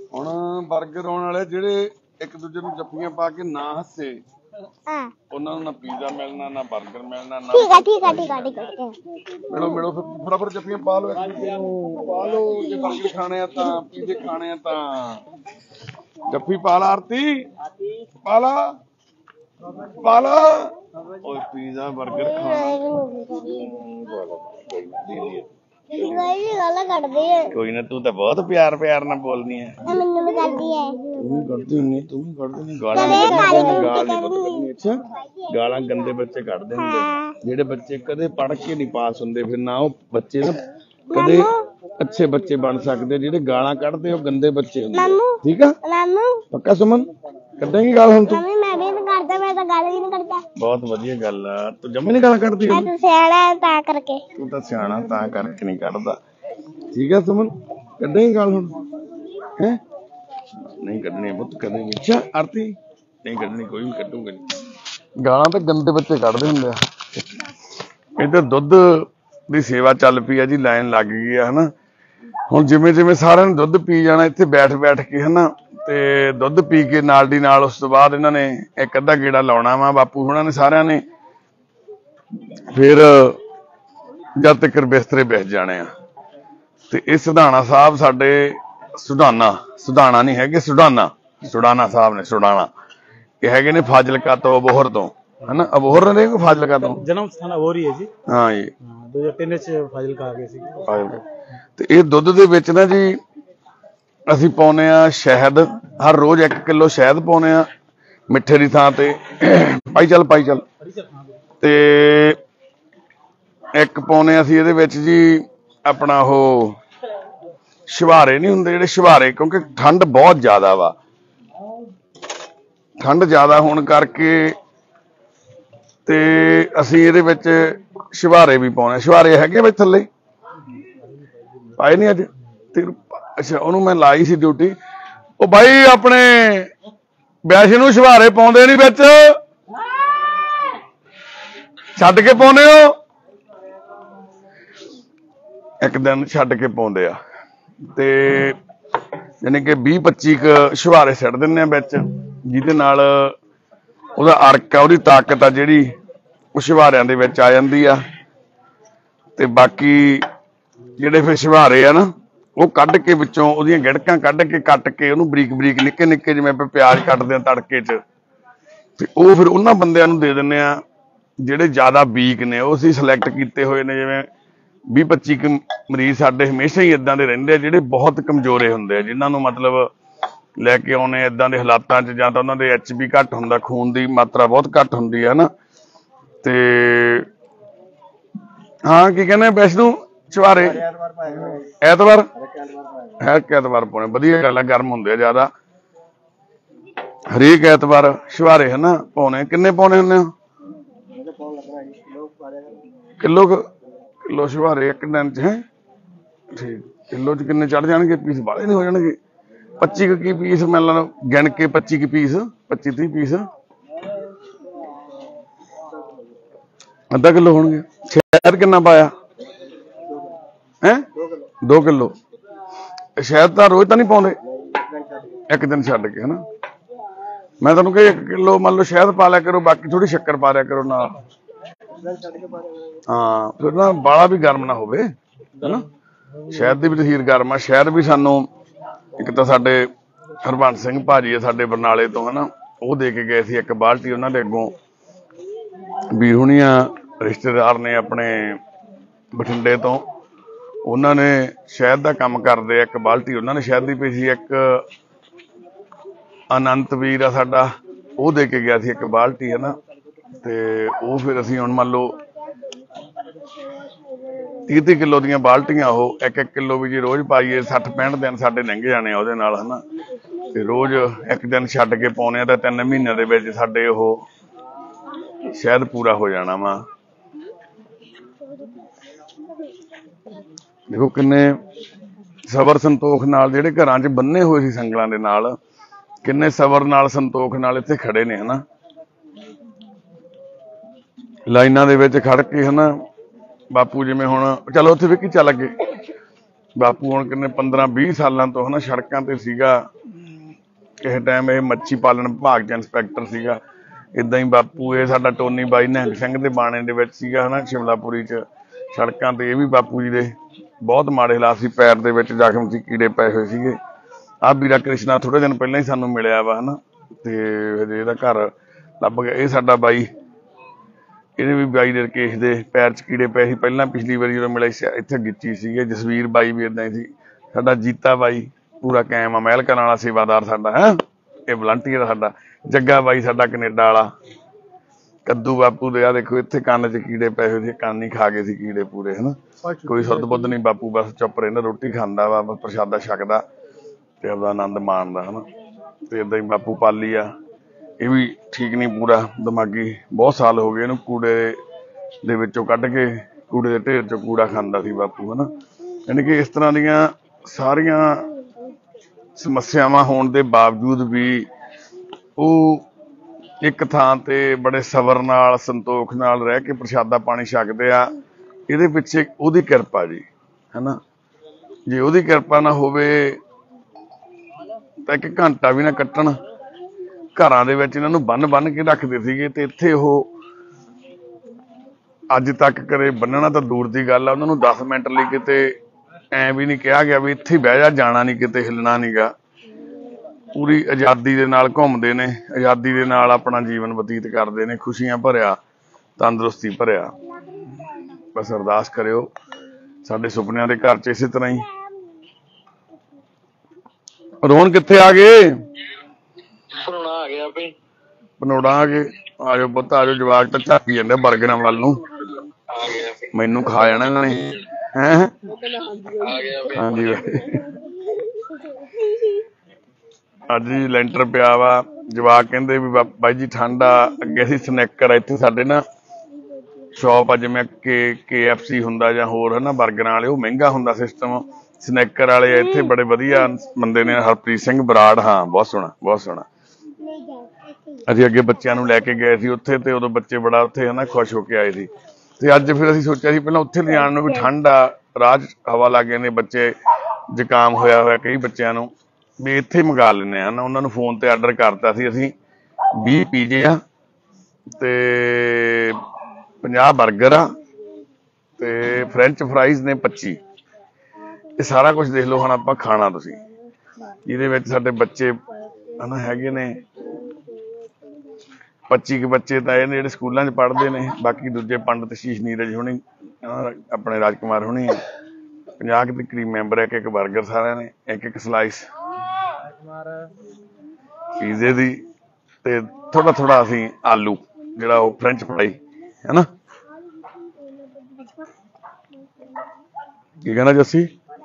ਹੁਣ 버ਗਰ ਆਉਣ ਵਾਲੇ ਜਿਹੜੇ ਇੱਕ ਦੂਜੇ ਨੂੰ ਜੱਫੀਆਂ ਪਾ ਕੇ ਨਾ ਹੱਸੇ ਉਹਨਾਂ ਨੂੰ ਨਾ ਪੀਜ਼ਾ ਮਿਲਣਾ ਨਾ 버ਗਰ ਮਿਲਣਾ ਨਾ। ਠੀਕ ਆ ਠੀਕ ਆ ਠੀਕ ਆ ਠੀਕ ਆ ਮਿਲੋ ਮਿਲੋ ਫਿਰ ਫਟਾਫਟ ਜੱਫੀਆਂ ਪਾ ਲਓ ਇੱਕ ਦੂਜੇ ਨੂੰ, ਪਾ ਲਓ ਜੇ 버ਗਰ ਖਾਣੇ ਆ ਤਾਂ ਪੀਜ਼ੇ ਖਾਣੇ ਆ ਤਾਂ ਜੱਫੀ ਪਾ ਲਾ ਆਰਤੀ, ਪਾ ਲਾ ਪਾ ਲਾ। ਓਏ ਪੀਜ਼ਾ 버ਗਰ ਗਾਲਾਂ ਕੱਢਦੇ ਆ ਕੋਈ ਨਾ, ਤੂੰ ਤਾਂ ਬਹੁਤ ਪਿਆਰ ਪਿਆਰ ਨਾਲ ਬੋਲਦੀ ਹੈ। ਮੈਨੂੰ ਵੀ ਕਰਦੀ ਹੈ ਤੂੰ ਵੀ ਕੱਢਦੀ ਹੁੰਨੀ, ਤੂੰ ਵੀ ਕੱਢਦੀ ਨਹੀਂ ਗਾਲਾਂ ਨਹੀਂ। ਅੱਛਾ ਗਾਲਾਂ ਗੰਦੇ ਬੱਚੇ ਕੱਢਦੇ ਹੁੰਦੇ, ਜਿਹੜੇ ਬੱਚੇ ਕਦੇ ਪੜ੍ਹ ਕੇ ਨਹੀਂ ਪਾਸ ਹੁੰਦੇ, ਫਿਰ ਨਾ ਉਹ ਬੱਚੇ ਨਾ ਕਦੇ ਅੱਛੇ ਬੱਚੇ ਬਣ ਸਕਦੇ। ਜਿਹੜੇ ਗਾਲਾਂ ਕੱਢਦੇ ਉਹ ਗੰਦੇ ਬੱਚੇ ਹੁੰਦੇ। ਠੀਕ ਆ ਪੱਕਾ ਸੁਮਨ, ਕੱਢੇਂਗੀ ਗਾਲ ਹੁਣ ਤੂੰ? ਮੈਂ ਵੀ ਨਹੀਂ ਕਰਦਾ, ਮੈਂ ਤਾਂ ਗੱਲ ਵੀ ਨਹੀਂ ਕਰਦਾ। ਬਹੁਤ ਵਧੀਆ ਗੱਲ ਆ, ਤੂੰ ਜੰਮੇ ਨਹੀਂ ਗਾਲਾਂ ਕੱਢਦੀ? ਤੂੰ ਸਿਆਣਾ ਤਾਂ ਕਰਕੇ। ਤੂੰ ਤਾਂ ਸਿਆਣਾ ਤਾਂ ਕਰਕੇ ਨਹੀਂ ਕੱਢਦਾ। ਠੀਕ ਆ ਸੁਮਨ, ਕੱਢੇਂਗੀ ਗਾਲ ਹੁਣ? ਹੈ ਨਹੀਂ ਕੱਢਣੀ ਪੁੱਤ ਕਦੇ ਵੀ। ਅੱਛਾ ਆਰਤੀ ਨਹੀਂ ਕੱਢਣੀ, ਕੋਈ ਵੀ ਕੱਢੂਗਾ ਨਹੀਂ। ਗਾਲਾਂ ਤਾਂ ਗੰਦੇ ਬੱਚੇ ਕੱਢਦੇ ਹੁੰਦੇ ਆ। ਇੱਧਰ ਦੁੱਧ ਦੀ ਸੇਵਾ ਚੱਲ ਪਈ ਆ ਜੀ, ਲਾਈਨ ਲੱਗ ਗਈ ਆ ਹਨਾ। ਹੁਣ ਜਿਵੇਂ ਜਿਵੇਂ ਸਾਰਿਆਂ ਨੇ ਦੁੱਧ ਪੀ ਜਾਣਾ ਇੱਥੇ ਬੈਠ ਬੈਠ ਕੇ ਹਨਾ, ਤੇ ਦੁੱਧ ਪੀ ਕੇ ਨਾਲ ਦੀ ਨਾਲ ਉਸ ਤੋਂ ਬਾਅਦ ਇਹਨਾਂ ਨੇ ਇੱਕ ਅੱਧਾ ਗੇੜਾ ਲਾਉਣਾ ਵਾ ਬਾਪੂ ਹੁਣਾਂ ਨੇ ਸਾਰਿਆਂ ਨੇ, ਫਿਰ ਜਦ ਤੱਕ ਬਿਸਤਰੇ ਬੈਠ ਜਾਣੇ ਆ। ਤੇ ਇਹ ਸੁਧਾਣਾ ਸਾਹਿਬ ਸਾਡੇ ਸੁਧਾਣਾ ਨਹੀਂ ਹੈਗੇ, ਸੁਡਾਣਾ ਸਾਹਿਬ ਨੇ, ਸੁਡਾਣਾ ਇਹ ਹੈਗੇ ਨੇ ਫਾਜ਼ਿਲਕਾ ਤੋਂ, ਅਬੋਹਰ ਤੋਂ ਹਨਾ। ਅਬੋਹਰ ਨੇ ਫਾਜ਼ਿਲਕਾ ਤੋਂ ਜਨਮ ਸਥਾਨ ਅਬੋਹਰ ਹੀ ਹੈ ਜੀ। ਹਾਂ ਜੀ 2003 ਚ ਫਾਜ਼ਿਲਕਾ ਆ ਗਏ ਸੀ। ਤੇ ਇਹ ਦੁੱਧ ਦੇ ਵਿੱਚ ਨਾ ਜੀ ਅਸੀਂ ਪਾਉਨੇ ਆ ਸ਼ਹਿਦ, ਹਰ ਰੋਜ਼ 1 ਕਿਲੋ ਸ਼ਹਿਦ ਪਾਉਨੇ ਆ ਮਿੱਠੇ ਦੀ ਥਾਂ ਤੇ। ਪਾਈ ਚੱਲ ਤੇ ਇੱਕ ਪਾਉਨੇ ਅਸੀਂ ਇਹਦੇ ਵਿੱਚ ਜੀ ਆਪਣਾ ਉਹ ਸ਼ਵਾਰੇ ਨਹੀਂ ਹੁੰਦੇ ਜਿਹੜੇ ਸ਼ਵਾਰੇ, ਕਿਉਂਕਿ ਠੰਡ ਬਹੁਤ ਜ਼ਿਆਦਾ ਵਾ, ਠੰਡ ਜ਼ਿਆਦਾ ਹੋਣ ਕਰਕੇ ਤੇ ਅਸੀਂ ਇਹਦੇ ਵਿੱਚ ਸ਼ਵਾਰੇ ਵੀ ਪਾਉਣੇ। ਸ਼ਵਾਰੇ ਹੈਗੇ ਵਿੱਚ ਥੱਲੇ ਪਾਏ ਨਹੀਂ ਅੱਜ ਤੇ? ਅੱਛਾ ਉਹਨੂੰ ਮੈਂ ਲਾਈ ਸੀ ਡਿਊਟੀ। ਉਹ ਬਾਈ ਆਪਣੇ ਵੈਸੇ ਨੂੰ ਸ਼ਵਾਰੇ ਪਾਉਂਦੇ ਨਹੀਂ ਵਿੱਚ, ਛੱਡ ਕੇ ਪਾਉਂਦੇ ਹੋ? ਇੱਕ ਦਿਨ ਛੱਡ ਕੇ ਪਾਉਂਦੇ ਆ ਤੇ ਯਾਨੀ ਕਿ 20-25 ਸ਼ਵਾਰੇ ਸਿੱਟ ਦਿੰਦੇ ਆ ਵਿੱਚ, ਜਿਹਦੇ ਨਾਲ ਉਹਦਾ ਅਰਕ ਆ, ਉਹਦੀ ਤਾਕਤ ਆ ਜਿਹੜੀ ਉਹ ਸ਼ਵਾਰਿਆਂ ਦੇ ਵਿੱਚ ਆ ਜਾਂਦੀ ਆ। ਤੇ ਬਾਕੀ ਜਿਹੜੇ ਫਿਰ ਸ਼ਵਾਰੇ ਆ ਨਾ ਉਹ ਕੱਢ ਕੇ ਵਿੱਚੋਂ ਉਹਦੀਆਂ ਗਿੜਕਾਂ ਕੱਢ ਕੇ ਕੱਟ ਕੇ ਉਹਨੂੰ ਬਰੀਕ ਬਰੀਕ ਨਿੱਕੇ ਨਿੱਕੇ ਜਿਵੇਂ ਆਪਾਂ ਪਿਆਜ਼ ਕੱਟਦੇ ਆ ਤੜਕੇ 'ਚ, ਤੇ ਉਹ ਫਿਰ ਉਹਨਾਂ ਬੰਦਿਆਂ ਨੂੰ ਦੇ ਦਿੰਦੇ ਆ ਜਿਹੜੇ ਜ਼ਿਆਦਾ ਵੀਕ ਨੇ। ਉਹ ਅਸੀਂ ਸਿਲੈਕਟ ਕੀਤੇ ਹੋਏ ਨੇ, ਜਿਵੇਂ 20-25 ਮਰੀਜ਼ ਸਾਡੇ ਹਮੇਸ਼ਾ ਹੀ ਇਦਾਂ ਦੇ ਰਹਿੰਦੇ ਆ ਜਿਹੜੇ ਬਹੁਤ ਕਮਜ਼ੋਰੇ ਹੁੰਦੇ ਆ, ਜਿਨ੍ਹਾਂ ਨੂੰ ਮਤਲਬ ਲੈ ਕੇ ਆਉਣੇ ਇਦਾਂ ਦੇ ਹਾਲਾਤਾਂ 'ਚ, ਜਾਂ ਤਾਂ ਉਹਨਾਂ ਦੇ HB ਘੱਟ ਹੁੰਦਾ, ਖੂਨ ਦੀ ਮਾਤਰਾ ਬਹੁਤ ਘੱਟ ਹੁੰਦੀ ਹੈ ਨਾ। ਤੇ ਹਾਂ ਕੀ ਕਹਿੰਦੇ ਵੈਸ਼ਨੂੰ ਸ਼ਵਾਰੇ ਐਤਵਾਰ ਐਤਵਾਰ ਪਾਉਣੇ, ਵਧੀਆ ਗੱਲ ਆ, ਗਰਮ ਹੁੰਦੇ ਆ ਜ਼ਿਆਦਾ। ਹਰੇਕ ਐਤਵਾਰ ਸ਼ਵਾਰੇ ਹਨਾ ਪਾਉਣੇ। ਕਿੰਨੇ ਪਾਉਣੇ ਹੁੰਦੇ ਆ? ਕਿਲੋ ਸ਼ਵਾਰੇ ਇੱਕ ਦਿਨ ਚ ਹੈ? ਠੀਕ, ਕਿਲੋ ਚ ਕਿੰਨੇ ਚੜ ਜਾਣਗੇ ਪੀਸ? ਬਾਹਲੇ ਨਹੀਂ ਹੋ ਜਾਣਗੇ? 25 ਕੀ ਪੀਸ ਮਿਲਣ, ਗਿਣ ਕੇ 25 ਪੀਸ, 25-30 ਪੀਸ, ਅੱਧਾ ਕਿਲੋ ਹੋਣਗੇ। ਸ਼ਹਿਦ ਕਿੰਨਾ ਪਾਇਆ ਹੈ? 2 ਕਿਲੋ। ਸ਼ਹਿਦ ਤਾਂ ਰੋਜ਼ ਤਾਂ ਨਹੀਂ ਪਾਉਂਦੇ, ਇੱਕ ਦਿਨ ਛੱਡ ਕੇ ਹਨਾ। ਮੈਂ ਤੁਹਾਨੂੰ ਕਿਹਾ 1 ਕਿਲੋ ਮੰਨ ਲਓ ਸ਼ਹਿਦ ਪਾ ਲਿਆ ਕਰੋ, ਬਾਕੀ ਥੋੜੀ ਸ਼ੱਕਰ ਪਾ ਲਿਆ ਕਰੋ ਨਾਲ। ਹਾਂ ਫਿਰ ਨਾ ਬਾਲਾ ਵੀ ਗਰਮ ਨਾ ਹੋਵੇ ਹਨਾ। ਸ਼ਹਿਦ ਦੀ ਵੀ ਤਸੀਰ ਗਰਮ ਆ। ਸ਼ਹਿਦ ਵੀ ਸਾਨੂੰ ਇੱਕ ਤਾਂ ਸਾਡੇ ਹਰਬੰਸ ਸਿੰਘ ਭਾਜੀ ਆ ਸਾਡੇ ਬਰਨਾਲੇ ਤੋਂ ਹਨਾ, ਉਹ ਦੇ ਕੇ ਗਏ ਸੀ 1 ਬਾਲਟੀ। ਉਹਨਾਂ ਦੇ ਅੱਗੋਂ ਵੀਰ ਹੁਣੀਆਂ ਰਿਸ਼ਤੇਦਾਰ ਨੇ ਆਪਣੇ ਬਠਿੰਡੇ ਤੋਂ, ਉਹਨਾਂ ਨੇ ਸ਼ਹਿਦ ਦਾ ਕੰਮ ਕਰਦੇ ਆ। 1 ਬਾਲਟੀ ਉਹਨਾਂ ਨੇ ਸ਼ਹਿਦ ਦੀ ਭੇਜੀ। ਇੱਕ ਅਨੰਤ ਵੀਰ ਆ ਸਾਡਾ, ਉਹ ਦੇ ਕੇ ਗਿਆ ਸੀ 1 ਬਾਲਟੀ ਹਨਾ। ਤੇ ਉਹ ਫਿਰ ਅਸੀਂ ਹੁਣ ਮੰਨ ਲਓ 30 ਕਿਲੋ ਦੀਆਂ ਬਾਲਟੀਆਂ, ਉਹ 1 ਕਿਲੋ ਵੀ ਜੇ ਰੋਜ਼ ਪਾਈਏ 60-65 ਦਿਨ ਸਾਡੇ ਲੰਘ ਜਾਣੇ ਆ ਉਹਦੇ ਨਾਲ ਹਨਾ। ਤੇ ਰੋਜ਼ ਇੱਕ ਦਿਨ ਛੱਡ ਕੇ ਪਾਉਣੇ ਆ ਤਾਂ 3 ਮਹੀਨਿਆਂ ਦੇ ਵਿੱਚ ਸਾਡੇ ਉਹ ਸ਼ਾਇਦ ਪੂਰਾ ਹੋ ਜਾਣਾ ਵਾ। ਦੇਖੋ ਕਿੰਨੇ ਸਬਰ ਸੰਤੋਖ ਨਾਲ ਜਿਹੜੇ ਘਰਾਂ 'ਚ ਬੰਨੇ ਹੋਏ ਸੀ ਸੰਗਲਾਂ ਦੇ ਨਾਲ, ਕਿੰਨੇ ਸਬਰ ਨਾਲ ਸੰਤੋਖ ਨਾਲ ਇੱਥੇ ਖੜੇ ਨੇ ਹਨਾ, ਲਾਈਨਾਂ ਦੇ ਵਿੱਚ ਖੜ ਕੇ ਹਨਾ। ਬਾਪੂ ਜਿਵੇਂ ਹੁਣ ਚਲੋ ਉੱਥੇ ਵੇਖੀ ਚੱਲ ਅੱਗੇ, ਬਾਪੂ ਹੁਣ ਕਿੰਨੇ 15-20 ਸਾਲਾਂ ਤੋਂ ਹਨਾ ਸੜਕਾਂ ਤੇ ਸੀਗਾ। ਕਿਸੇ ਟਾਈਮ ਇਹ ਮੱਛੀ ਪਾਲਣ ਵਿਭਾਗ ਚ ਇੰਸਪੈਕਟਰ ਸੀਗਾ। ਇਦਾਂ ਹੀ ਬਾਪੂ ਇਹ ਸਾਡਾ ਟੋਨੀ ਬਾਈ ਨਿਹੰਗ ਸਿੰਘ ਦੇ ਬਾਣੇ ਦੇ ਵਿੱਚ ਸੀਗਾ ਹਨਾ ਸ਼ਿਮਲਾਪੁਰੀ ਚ। ਸੜਕਾਂ ਤੇ ਇਹ ਵੀ ਬਾਪੂ ਜੀ ਦੇ ਬਹੁਤ ਮਾੜੇ ਹਾਲਾਤ ਸੀ, ਪੈਰ ਦੇ ਵਿੱਚ ਜ਼ਖਮ ਸੀ, ਕੀੜੇ ਪਏ ਹੋਏ ਸੀਗੇ। ਆਹ ਵੀਰਾ ਕ੍ਰਿਸ਼ਨਾ ਥੋੜੇ ਦਿਨ ਪਹਿਲਾਂ ਹੀ ਸਾਨੂੰ ਮਿਲਿਆ ਵਾ ਹਨਾ, ਤੇ ਹਜੇ ਇਹਦਾ ਘਰ ਲੱਭ ਗਿਆ। ਇਹ ਸਾਡਾ ਬਾਈ, ਇਹਦੇ ਵੀ ਬਾਈ ਦੇ ਕੇਸ ਦੇ ਪੈਰ ਚ ਕੀੜੇ ਪਏ ਸੀ ਪਹਿਲਾਂ, ਪਿਛਲੀ ਵਾਰੀ ਜਦੋਂ ਮਿਲੇ ਸੀ ਇੱਥੇ ਗਿੱਚੀ ਸੀਗੇ। ਜਸਵੀਰ ਬਾਈ ਵੀ ਏਦਾਂ ਹੀ ਸੀ। ਸਾਡਾ ਜੀਤਾ ਬਾਈ ਪੂਰਾ ਕਾਇਮ ਆ, ਮਹਿਲਕਣ ਵਾਲਾ ਸੇਵਾਦਾਰ ਸਾਡਾ ਹੈ, ਇਹ ਵਲੰਟੀਅਰ ਸਾਡਾ। ਜੱਗਾ ਬਾਈ ਸਾਡਾ ਕੈਨੇਡਾ ਵਾਲਾ। ਕੱਦੂ ਬਾਪੂ ਦੇ ਆ ਦੇਖੋ ਇੱਥੇ ਕੰਨ ਚ ਕੀੜੇ ਪਏ ਹੋਏ ਸੀ, ਕੰਨ ਹੀ ਖਾ ਗਏ ਸੀ ਕੀੜੇ ਪੂਰੇ ਹਨਾ। ਕੋਈ ਸੁੱਧ ਬੁੱਧ ਨਹੀਂ ਬਾਪੂ, ਬਸ ਚੁੱਪ ਰਹਿੰਦਾ, ਰੋਟੀ ਖਾਂਦਾ ਵਾ, ਪ੍ਰਸ਼ਾਦਾ ਛਕਦਾ ਤੇ ਆਪਦਾ ਆਨੰਦ ਮਾਣਦਾ ਹਨਾ। ਤੇ ਏਦਾਂ ਹੀ ਬਾਪੂ ਪਾਲੀ ਆ, ਇਹ ਵੀ ਠੀਕ ਨਹੀਂ ਪੂਰਾ, ਦਿਮਾਗੀ। ਬਹੁਤ ਸਾਲ ਹੋ ਗਏ ਇਹਨੂੰ ਕੂੜੇ ਦੇ ਵਿੱਚੋਂ ਕੱਢ ਕੇ, ਕੂੜੇ ਦੇ ਢੇਰ ਚੋਂ ਕੂੜਾ ਖਾਂਦਾ ਸੀ ਬਾਪੂ ਹਨਾ। ਯਾਨੀ ਕਿ ਇਸ ਤਰ੍ਹਾਂ ਦੀਆਂ ਸਾਰੀਆਂ ਸਮੱਸਿਆਵਾਂ ਹੋਣ ਦੇ ਬਾਵਜੂਦ ਵੀ ਉਹ ਇੱਕ ਥਾਂ ਤੇ ਬੜੇ ਸਬਰ ਨਾਲ, ਸੰਤੋਖ ਨਾਲ ਰਹਿ ਕੇ ਪ੍ਰਸ਼ਾਦਾ ਪਾਣੀ ਛਕਦੇ ਆ। ਇਹਦੇ ਪਿੱਛੇ ਉਹਦੀ ਕਿਰਪਾ ਜੀ ਹਨਾ। ਜੇ ਉਹਦੀ ਕਿਰਪਾ ਨਾ ਹੋਵੇ ਤਾਂ 1 ਘੰਟਾ ਵੀ ਨਾ ਕੱਟਣ। ਘਰਾਂ ਦੇ ਵਿੱਚ ਇਹਨਾਂ ਨੂੰ ਬੰਨ ਕੇ ਰੱਖਦੇ ਸੀਗੇ, ਤੇ ਇੱਥੇ ਉਹ ਅੱਜ ਤੱਕ ਕਦੇ ਬੰਨਣਾ ਤਾਂ ਦੂਰ ਦੀ ਗੱਲ ਆ, ਉਹਨਾਂ ਨੂੰ 10 ਮਿੰਟ ਲਈ ਕਿਤੇ ਐ ਵੀ ਨਹੀਂ ਕਿਹਾ ਗਿਆ ਵੀ ਇੱਥੇ ਬਹਿ ਜਾ, ਜਾਣਾ ਨਹੀਂ ਕਿਤੇ, ਹਿੱਲਣਾ ਨਹੀਂਗਾ। ਪੂਰੀ ਆਜ਼ਾਦੀ ਦੇ ਨਾਲ ਘੁੰਮਦੇ ਨੇ, ਆਜ਼ਾਦੀ ਦੇ ਨਾਲ ਆਪਣਾ ਜੀਵਨ ਬਤੀਤ ਕਰਦੇ ਨੇ, ਖੁਸ਼ੀਆਂ ਭਰਿਆ, ਤੰਦਰੁਸਤੀ ਭਰਿਆ। ਬਸ ਅਰਦਾਸ ਕਰਿਓ ਸਾਡੇ ਸੁਪਨਿਆਂ ਦੇ ਘਰ ਚ ਇਸੇ ਤਰ੍ਹਾਂ ਹੀ। ਰੋਣ ਕਿੱਥੇ ਆ ਗਏ? ਪਨੋੜਾ ਆ ਗਏ। ਆਜੋ ਪੁੱਤ ਆਜੋ, ਜਵਾਕ ਤਾਂ ਝਾਕੀ ਜਾਂਦੇ ਬਰਗਰਾਂ ਵੱਲ ਨੂੰ, ਮੈਨੂੰ ਖਾ ਜਾਣਾ ਇਹਨਾਂ ਨੇ ਹੈ। ਹਾਂਜੀ ਅੱਜ ਜੀ ਲੈਂਟਰ ਪਿਆ ਵਾ। ਜਵਾਕ ਕਹਿੰਦੇ ਵੀ ਬਾਈ ਜੀ ਠੰਡ ਆ। ਅੱਗੇ ਅਸੀਂ ਸਨੈਕਰ ਇੱਥੇ ਸਾਡੇ ਨਾ ਸ਼ੌਪ ਆ, ਜਿਵੇਂ KFC ਹੁੰਦਾ ਜਾਂ ਹੋਰ ਹਨਾ ਬਰਗਰਾਂ ਵਾਲੇ, ਉਹ ਮਹਿੰਗਾ ਹੁੰਦਾ ਸਿਸਟਮ। ਸਨੈਕਰ ਵਾਲੇ ਇੱਥੇ ਬੜੇ ਵਧੀਆ ਬੰਦੇ ਨੇ, ਹਰਪ੍ਰੀਤ ਸਿੰਘ ਬਰਾੜ। ਹਾਂ ਬਹੁਤ ਸੋਹਣਾ, ਬਹੁਤ ਸੋਹਣਾ। ਅਸੀਂ ਅੱਗੇ ਬੱਚਿਆਂ ਨੂੰ ਲੈ ਕੇ ਗਏ ਸੀ ਉੱਥੇ, ਤੇ ਉਦੋਂ ਬੱਚੇ ਬੜਾ ਉੱਥੇ ਹਨਾ ਖੁਸ਼ ਹੋ ਕੇ ਆਏ ਸੀ। ਤੇ ਅੱਜ ਫਿਰ ਅਸੀਂ ਸੋਚਿਆ ਸੀ ਪਹਿਲਾਂ ਉੱਥੇ ਲਿਜਾਣ ਨੂੰ, ਵੀ ਠੰਡ ਆ, ਰਾਹ ਹਵਾ ਲੱਗ ਜਾਂਦੀ, ਬੱਚੇ ਜ਼ੁਕਾਮ ਹੋਇਆ ਕਈ ਬੱਚਿਆਂ ਨੂੰ, ਵੀ ਇੱਥੇ ਮੰਗਾ ਲੈਂਦੇ ਆ ਨਾ। ਉਹਨਾਂ ਨੂੰ ਫੋਨ ਤੇ ਆਰਡਰ ਕਰਤਾ ਸੀ ਅਸੀਂ 20 ਪੀਜ਼ੇ ਆ ਤੇ 50 ਬਰਗਰ ਆ ਤੇ ਫਰੈਂਚ ਫਰਾਈਜ਼ ਨੇ 25। ਇਹ ਸਾਰਾ ਕੁਝ ਦੇਖ ਲਓ ਹੁਣ ਆਪਾਂ ਖਾਣਾ ਤੁਸੀਂ, ਜਿਹਦੇ ਵਿੱਚ ਸਾਡੇ ਬੱਚੇ ਹਨਾ ਹੈਗੇ ਨੇ 25 ਬੱਚੇ ਤਾਂ ਇਹ ਨੇ ਜਿਹੜੇ ਸਕੂਲਾਂ 'ਚ ਪੜ੍ਹਦੇ ਨੇ। ਬਾਕੀ ਦੂਜੇ ਪੰਡਤ ਸ਼ੀਸ਼ ਨੀਰਜ ਹੋਣੀ, ਆਪਣੇ ਰਾਜਕੁਮਾਰ ਹੋਣੀ, 50 ਦੇ ਕਰੀਬ ਮੈਂਬਰ। 1 ਬਰਗਰ ਸਾਰਿਆਂ ਨੇ, 1 ਸਲਾਈਸ ਪੀਜ਼ੇ ਦੀ, ਤੇ ਥੋੜਾ ਅਸੀਂ ਆਲੂ ਜਿਹੜਾ ਉਹ ਫਰੈਂਚ ਫਰਾਈ ਹੈ ਨਾ। ਕੀ ਕਹਿਣਾ ਜੱਸੀ?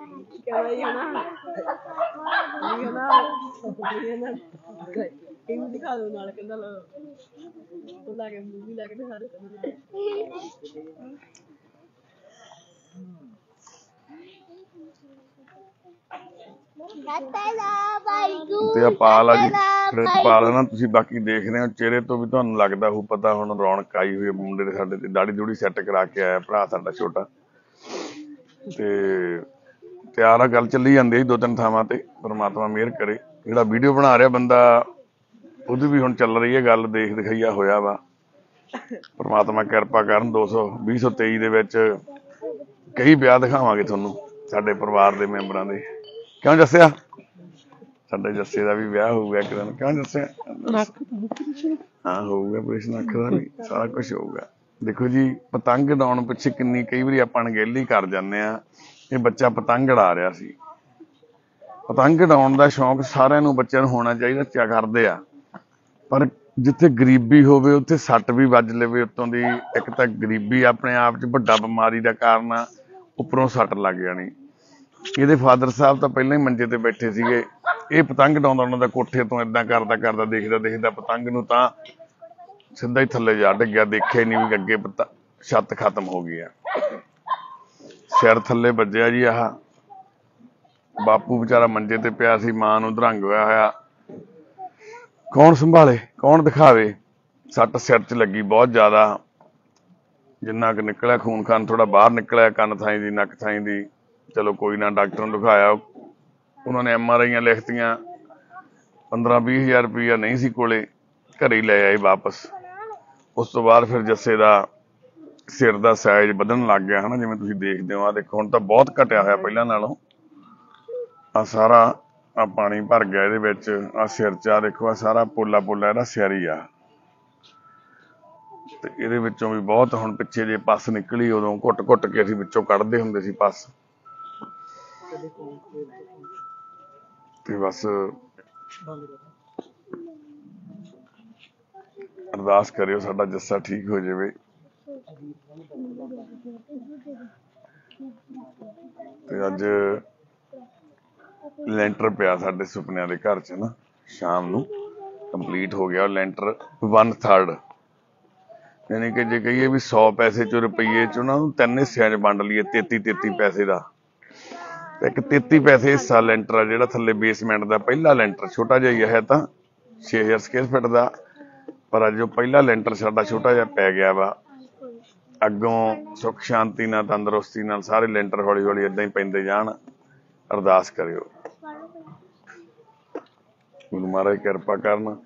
ਤੇ ਪਾਲ ਆ ਜੀ, ਪ੍ਰਿੰਸੀਪਲ ਹੈ ਨਾ। ਤੁਸੀਂ ਬਾਕੀ ਦੇਖ ਰਹੇ ਹੋ ਚਿਹਰੇ ਤੋਂ ਵੀ ਤੁਹਾਨੂੰ ਲੱਗਦਾ ਹੋਊ, ਪਤਾ ਹੁਣ ਰੌਣਕ ਆਈ ਹੋਈ ਮੁੰਡੇ ਦੇ ਸਾਡੇ ਤੇ। ਦਾੜੀ ਦੂੜੀ ਸੈੱਟ ਕਰਾ ਕੇ ਆਇਆ ਭਰਾ ਸਾਡਾ ਛੋਟਾ, ਤੇ ਤਿਆਰ ਆ। ਗੱਲ ਚੱਲੀ ਜਾਂਦੀ ਸੀ 2-3 ਥਾਵਾਂ ਤੇ, ਪਰਮਾਤਮਾ ਮਿਹਰ ਕਰੇ। ਜਿਹੜਾ ਵੀਡੀਓ ਬਣਾ ਰਿਹਾ ਬੰਦਾ, ਉਹਦੀ ਵੀ ਹੁਣ ਚੱਲ ਰਹੀ ਹੈ ਗੱਲ, ਦੇਖ ਦਿਖਾਈਆ ਹੋਇਆ ਵਾ। ਪਰਮਾਤਮਾ ਕਿਰਪਾ ਕਰਨ। 2023 ਦੇ ਵਿੱਚ ਕਈ ਵਿਆਹ ਦਿਖਾਵਾਂਗੇ ਤੁਹਾਨੂੰ ਸਾਡੇ ਪਰਿਵਾਰ ਦੇ ਮੈਂਬਰਾਂ ਦੇ। ਕਿਉਂ ਜੱਸਿਆ? ਸਾਡੇ ਜੱਸੇ ਦਾ ਵੀ ਵਿਆਹ ਹੋਊਗਾ ਇੱਕ ਦਿਨ। ਕਿਉਂ ਜੱਸਿਆ? ਹਾਂ ਹੋਊਗਾ, ਆਪਰੇਸ਼ਨ ਅੱਖ ਦਾ ਵੀ, ਸਾਰਾ ਕੁਛ ਹੋਊਗਾ। ਦੇਖੋ ਜੀ, ਪਤੰਗ ਉਡਾਉਣ ਪਿੱਛੇ ਕਿੰਨੀ ਕਈ ਵਾਰੀ ਆਪਾਂ ਅਣਗਹਿਲੀ ਕਰ ਜਾਂਦੇ ਆ। ਇਹ ਬੱਚਾ ਪਤੰਗ ਉਡਾ ਰਿਹਾ ਸੀ। ਪਤੰਗ ਉਡਾਉਣ ਦਾ ਸ਼ੌਂਕ ਸਾਰਿਆਂ ਨੂੰ, ਬੱਚਿਆਂ ਨੂੰ ਹੋਣਾ ਚਾਹੀਦਾ, ਕਿਆ ਕਰਦੇ ਆ। ਪਰ ਜਿੱਥੇ ਗਰੀਬੀ ਹੋਵੇ ਉੱਥੇ ਸੱਟ ਵੀ ਵੱਜ ਲਵੇ ਉੱਤੋਂ ਦੀ। ਇੱਕ ਤਾਂ ਗਰੀਬੀ ਆਪਣੇ ਆਪ 'ਚ ਵੱਡਾ ਬਿਮਾਰੀ ਦਾ ਕਾਰਨ ਆ, ਉੱਪਰੋਂ ਸੱਟ ਲੱਗ ਜਾਣੀ। ਇਹਦੇ ਫਾਦਰ ਸਾਹਿਬ ਤਾਂ ਪਹਿਲਾਂ ਹੀ ਮੰਜੇ ਤੇ ਬੈਠੇ ਸੀਗੇ। ਇਹ ਪਤੰਗ ਉਡਾਉਂਦਾ, ਉਹਨਾਂ ਦਾ ਕੋਠੇ ਤੋਂ ਏਦਾਂ ਕਰਦਾ ਦੇਖਦਾ ਪਤੰਗ ਨੂੰ ਤਾਂ ਸਿੱਧਾ ਹੀ ਥੱਲੇ ਜਾ ਡਿੱਗਿਆ। ਦੇਖਿਆ ਨਹੀਂ ਵੀ ਅੱਗੇ ਛੱਤ ਖਤਮ ਹੋ ਗਈ ਆ, ਸਿਰ ਥੱਲੇ ਵੱਜਿਆ ਜੀ। ਆਹ ਬਾਪੂ ਵਿਚਾਰਾ ਮੰਜੇ ਤੇ ਪਿਆ ਸੀ, ਮਾਂ ਨੂੰ ਅਧਰੰਗ ਹੋਇਆ। ਕੌਣ ਸੰਭਾਲੇ, ਕੌਣ ਦਿਖਾਵੇ? ਸੱਟ ਸਿਰ 'ਚ ਲੱਗੀ ਬਹੁਤ ਜ਼ਿਆਦਾ, ਜਿੰਨਾ ਕੁ ਨਿਕਲਿਆ ਖੂਨ ਖਾਨ ਥੋੜਾ ਬਾਹਰ ਨਿਕਲਿਆ, ਕੰਨ ਥਾਈਂ ਦੀ, ਨੱਕ ਥਾਈਂ ਦੀ, चलो कोई ना, डॉक्टर ने दिखाया, उन्होंने MRI लिखतियां, 15-20 हज़ार रुपया नहीं सी कोले, घरे ही ले आए वापस। उस तो बाद फिर जस्से का सिर का साइज ਵਧਣ ਲੱਗ ਗਿਆ है ना, जिवें तुसीं देखदे हो। आ देखो हुण तां बहुत घटिया होया पहिलां नालों। आ सारा आ पानी भर गया इहदे विच, आ सिर च, आ देखो आ सारा पोला पोला इहदा सिर ही आ। ते इहदे विचों भी बहुत हुण पिछे जे पस निकली, उदों घुट घुट के असीं विचों कढदे हुंदे सी पस। ते बस अरदास करियो साडा जस्सा ठीक हो जावे। ते अज ਲੈਂਟਰ ਪਿਆ ਸਾਡੇ ਸੁਪਨਿਆਂ ਦੇ ਘਰ 'ਚ ਨਾ, ਸ਼ਾਮ ਨੂੰ ਕੰਪਲੀਟ ਹੋ ਗਿਆ ਲੈਂਟਰ 1/3। ਯਾਨੀ ਕਿ ਜੇ ਕਹੀਏ ਵੀ 100 ਪੈਸੇ 'ਚੋਂ ਰੁਪਈਏ 'ਚ ਉਹਨਾਂ ਨੂੰ 3 ਹਿੱਸਿਆਂ 'ਚ ਵੰਡ ਲਈਏ, 33 ਪੈਸੇ ਦਾ। ਤੇ ਇੱਕ 33 ਪੈਸੇ ਹਿੱਸਾ ਲੈਂਟਰ ਆ ਜਿਹੜਾ ਥੱਲੇ ਬੇਸਮੈਂਟ ਦਾ ਪਹਿਲਾ ਲੈਂਟਰ, ਛੋਟਾ ਜਿਹਾ ਹੀ ਹੈ ਤਾਂ 6000 ਸਕੁਅਰ ਫੁੱਟ ਦਾ, ਪਰ ਅੱਜ ਉਹ ਪਹਿਲਾ ਲੈਂਟਰ ਸਾਡਾ ਛੋਟਾ ਜਿਹਾ ਪੈ ਗਿਆ ਵਾ। ਅੱਗੋਂ ਸੁੱਖ ਸ਼ਾਂਤੀ ਨਾਲ, ਤੰਦਰੁਸਤੀ ਨਾਲ ਸਾਰੇ ਲੈਂਟਰ ਹੌਲੀ ਹੌਲੀ ਏਦਾਂ ਹੀ ਪੈਂਦੇ ਜਾਣ। ਅਰਦਾਸ ਕਰਿਓ ਗੁਰੂ ਮਹਾਰਾਜ ਕਿਰਪਾ ਕਰਨ।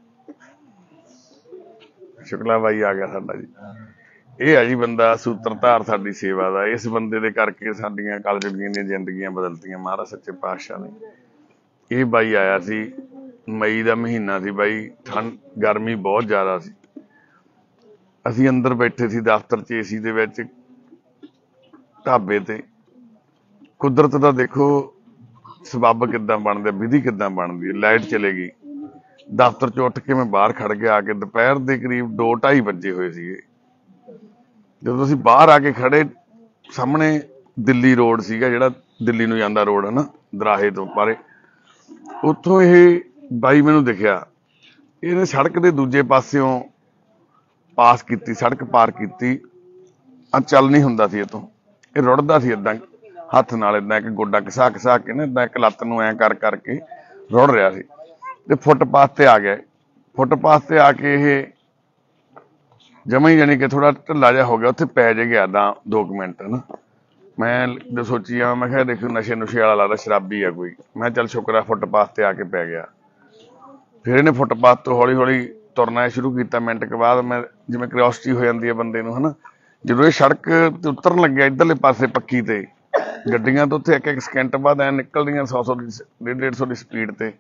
ਸ਼ੁਕਲਾ ਬਾਈ ਆ ਗਿਆ ਸਾਡਾ ਜੀ, ਇਹ ਆ ਜੀ ਬੰਦਾ ਸੂਤਰਧਾਰ ਸਾਡੀ ਸੇਵਾ ਦਾ। ਇਸ ਬੰਦੇ ਦੇ ਕਰਕੇ ਸਾਡੀਆਂ ਕਲਯੁਗੀਆਂ ਦੀਆਂ ਜ਼ਿੰਦਗੀਆਂ ਬਦਲਤੀਆਂ ਮਹਾਰਾਜ ਸੱਚੇ ਪਾਤਸ਼ਾਹ ਨੇ। ਇਹ ਬਾਈ ਆਇਆ ਸੀ, ਮਈ ਦਾ ਮਹੀਨਾ ਸੀ ਬਾਈ, ਗਰਮੀ ਬਹੁਤ ਜ਼ਿਆਦਾ ਸੀ। ਅਸੀਂ ਅੰਦਰ ਬੈਠੇ ਸੀ ਦਫ਼ਤਰ 'ਚ AC ਦੇ ਵਿੱਚ, ਢਾਬੇ ਤੇ। ਕੁਦਰਤ ਦਾ ਦੇਖੋ ਸਬੱਬ ਕਿੱਦਾਂ ਬਣਦਾ, ਵਿਧੀ ਕਿੱਦਾਂ ਬਣਦੀ ਹੈ। ਲਾਈਟ ਚਲੇ ਗਈ, ਦਫ਼ਤਰ 'ਚ ਉੱਠ ਕੇ ਮੈਂ ਬਾਹਰ ਖੜ ਗਿਆ। ਆ ਕੇ ਦੁਪਹਿਰ ਦੇ ਕਰੀਬ 2-2:30 ਵੱਜੇ ਹੋਏ ਸੀਗੇ। ਜਦੋਂ ਅਸੀਂ ਬਾਹਰ ਆ ਕੇ ਖੜੇ, ਸਾਹਮਣੇ ਦਿੱਲੀ ਰੋਡ ਸੀਗਾ, ਜਿਹੜਾ ਦਿੱਲੀ ਨੂੰ ਜਾਂਦਾ ਰੋਡ ਹੈ ਨਾ, ਦਰਾਹੇ ਤੋਂ ਪਾਰੇ। ਉੱਥੋਂ ਇਹ ਬਾਈ ਮੈਨੂੰ ਦਿਖਿਆ, ਇਹਨੇ ਸੜਕ ਦੇ ਦੂਜੇ ਪਾਸਿਓਂ ਪਾਸ ਕੀਤੀ, ਸੜਕ ਪਾਰ ਕੀਤੀ। ਆ ਚੱਲ ਨਹੀਂ ਹੁੰਦਾ ਸੀ ਇੱਥੋਂ, ਇਹ ਰੁੜਦਾ ਸੀ ਏਦਾਂ ਹੱਥ ਨਾਲ, ਏਦਾਂ ਇੱਕ ਗੋਡਾ ਘਸਾ ਘਸਾ ਕੇ ਨਾ, ਏਦਾਂ ਇੱਕ ਲੱਤ ਨੂੰ ਐਂ ਕਰ ਕਰਕੇ ਰੁੜ ਰਿਹਾ ਸੀ। ਤੇ ਫੁੱਟਪਾਥ ਤੇ ਆ ਗਿਆ। ਫੁੱਟਪਾਥ ਤੇ ਆ ਕੇ ਇਹ ਜਮਾਂ ਹੀ ਜਾਣੀ ਕਿ ਥੋੜਾ ਢਿੱਲਾ ਜਿਹਾ ਹੋ ਗਿਆ, ਉੱਥੇ ਪੈ ਜੇ ਗਿਆ 2 ਮਿੰਟ ਹੈ ਨਾ। ਮੈਂ ਸੋਚੀ ਆ, ਮੈਂ ਕਿਹਾ ਦੇਖੋ ਨਸ਼ੇ ਨੁਸ਼ੇ ਵਾਲਾ ਲੱਗਦਾ, ਸ਼ਰਾਬੀ ਆ ਕੋਈ। ਮੈਂ ਚੱਲ ਸ਼ੁਕਰ ਆ ਫੁੱਟਪਾਥ ਤੇ ਆ ਕੇ ਪੈ ਗਿਆ। ਫਿਰ ਇਹਨੇ ਫੁੱਟਪਾਥ ਤੋਂ ਹੌਲੀ ਹੌਲੀ ਤੁਰਨਾ ਸ਼ੁਰੂ ਕੀਤਾ। ਮਿੰਟ ਕੁ ਬਾਅਦ ਮੈਂ, ਜਿਵੇਂ ਕਿਉਰਿਓਸਿਟੀ ਹੋ ਜਾਂਦੀ ਹੈ ਬੰਦੇ ਨੂੰ ਹੈ ਨਾ, ਜਦੋਂ ਇਹ ਸੜਕ ਤੇ ਉਤਰਨ ਲੱਗਿਆ ਇੱਧਰਲੇ ਪਾਸੇ ਪੱਕੀ ਤੇ, ਗੱਡੀਆਂ ਤੋਂ ਉੱਥੇ ਇੱਕ ਸਕਿੰਟ ਬਾਅਦ ਐ ਨਿਕਲਦੀਆਂ 100 ਦੀ 150 ਦੀ ਸਪੀਡ ਤੇ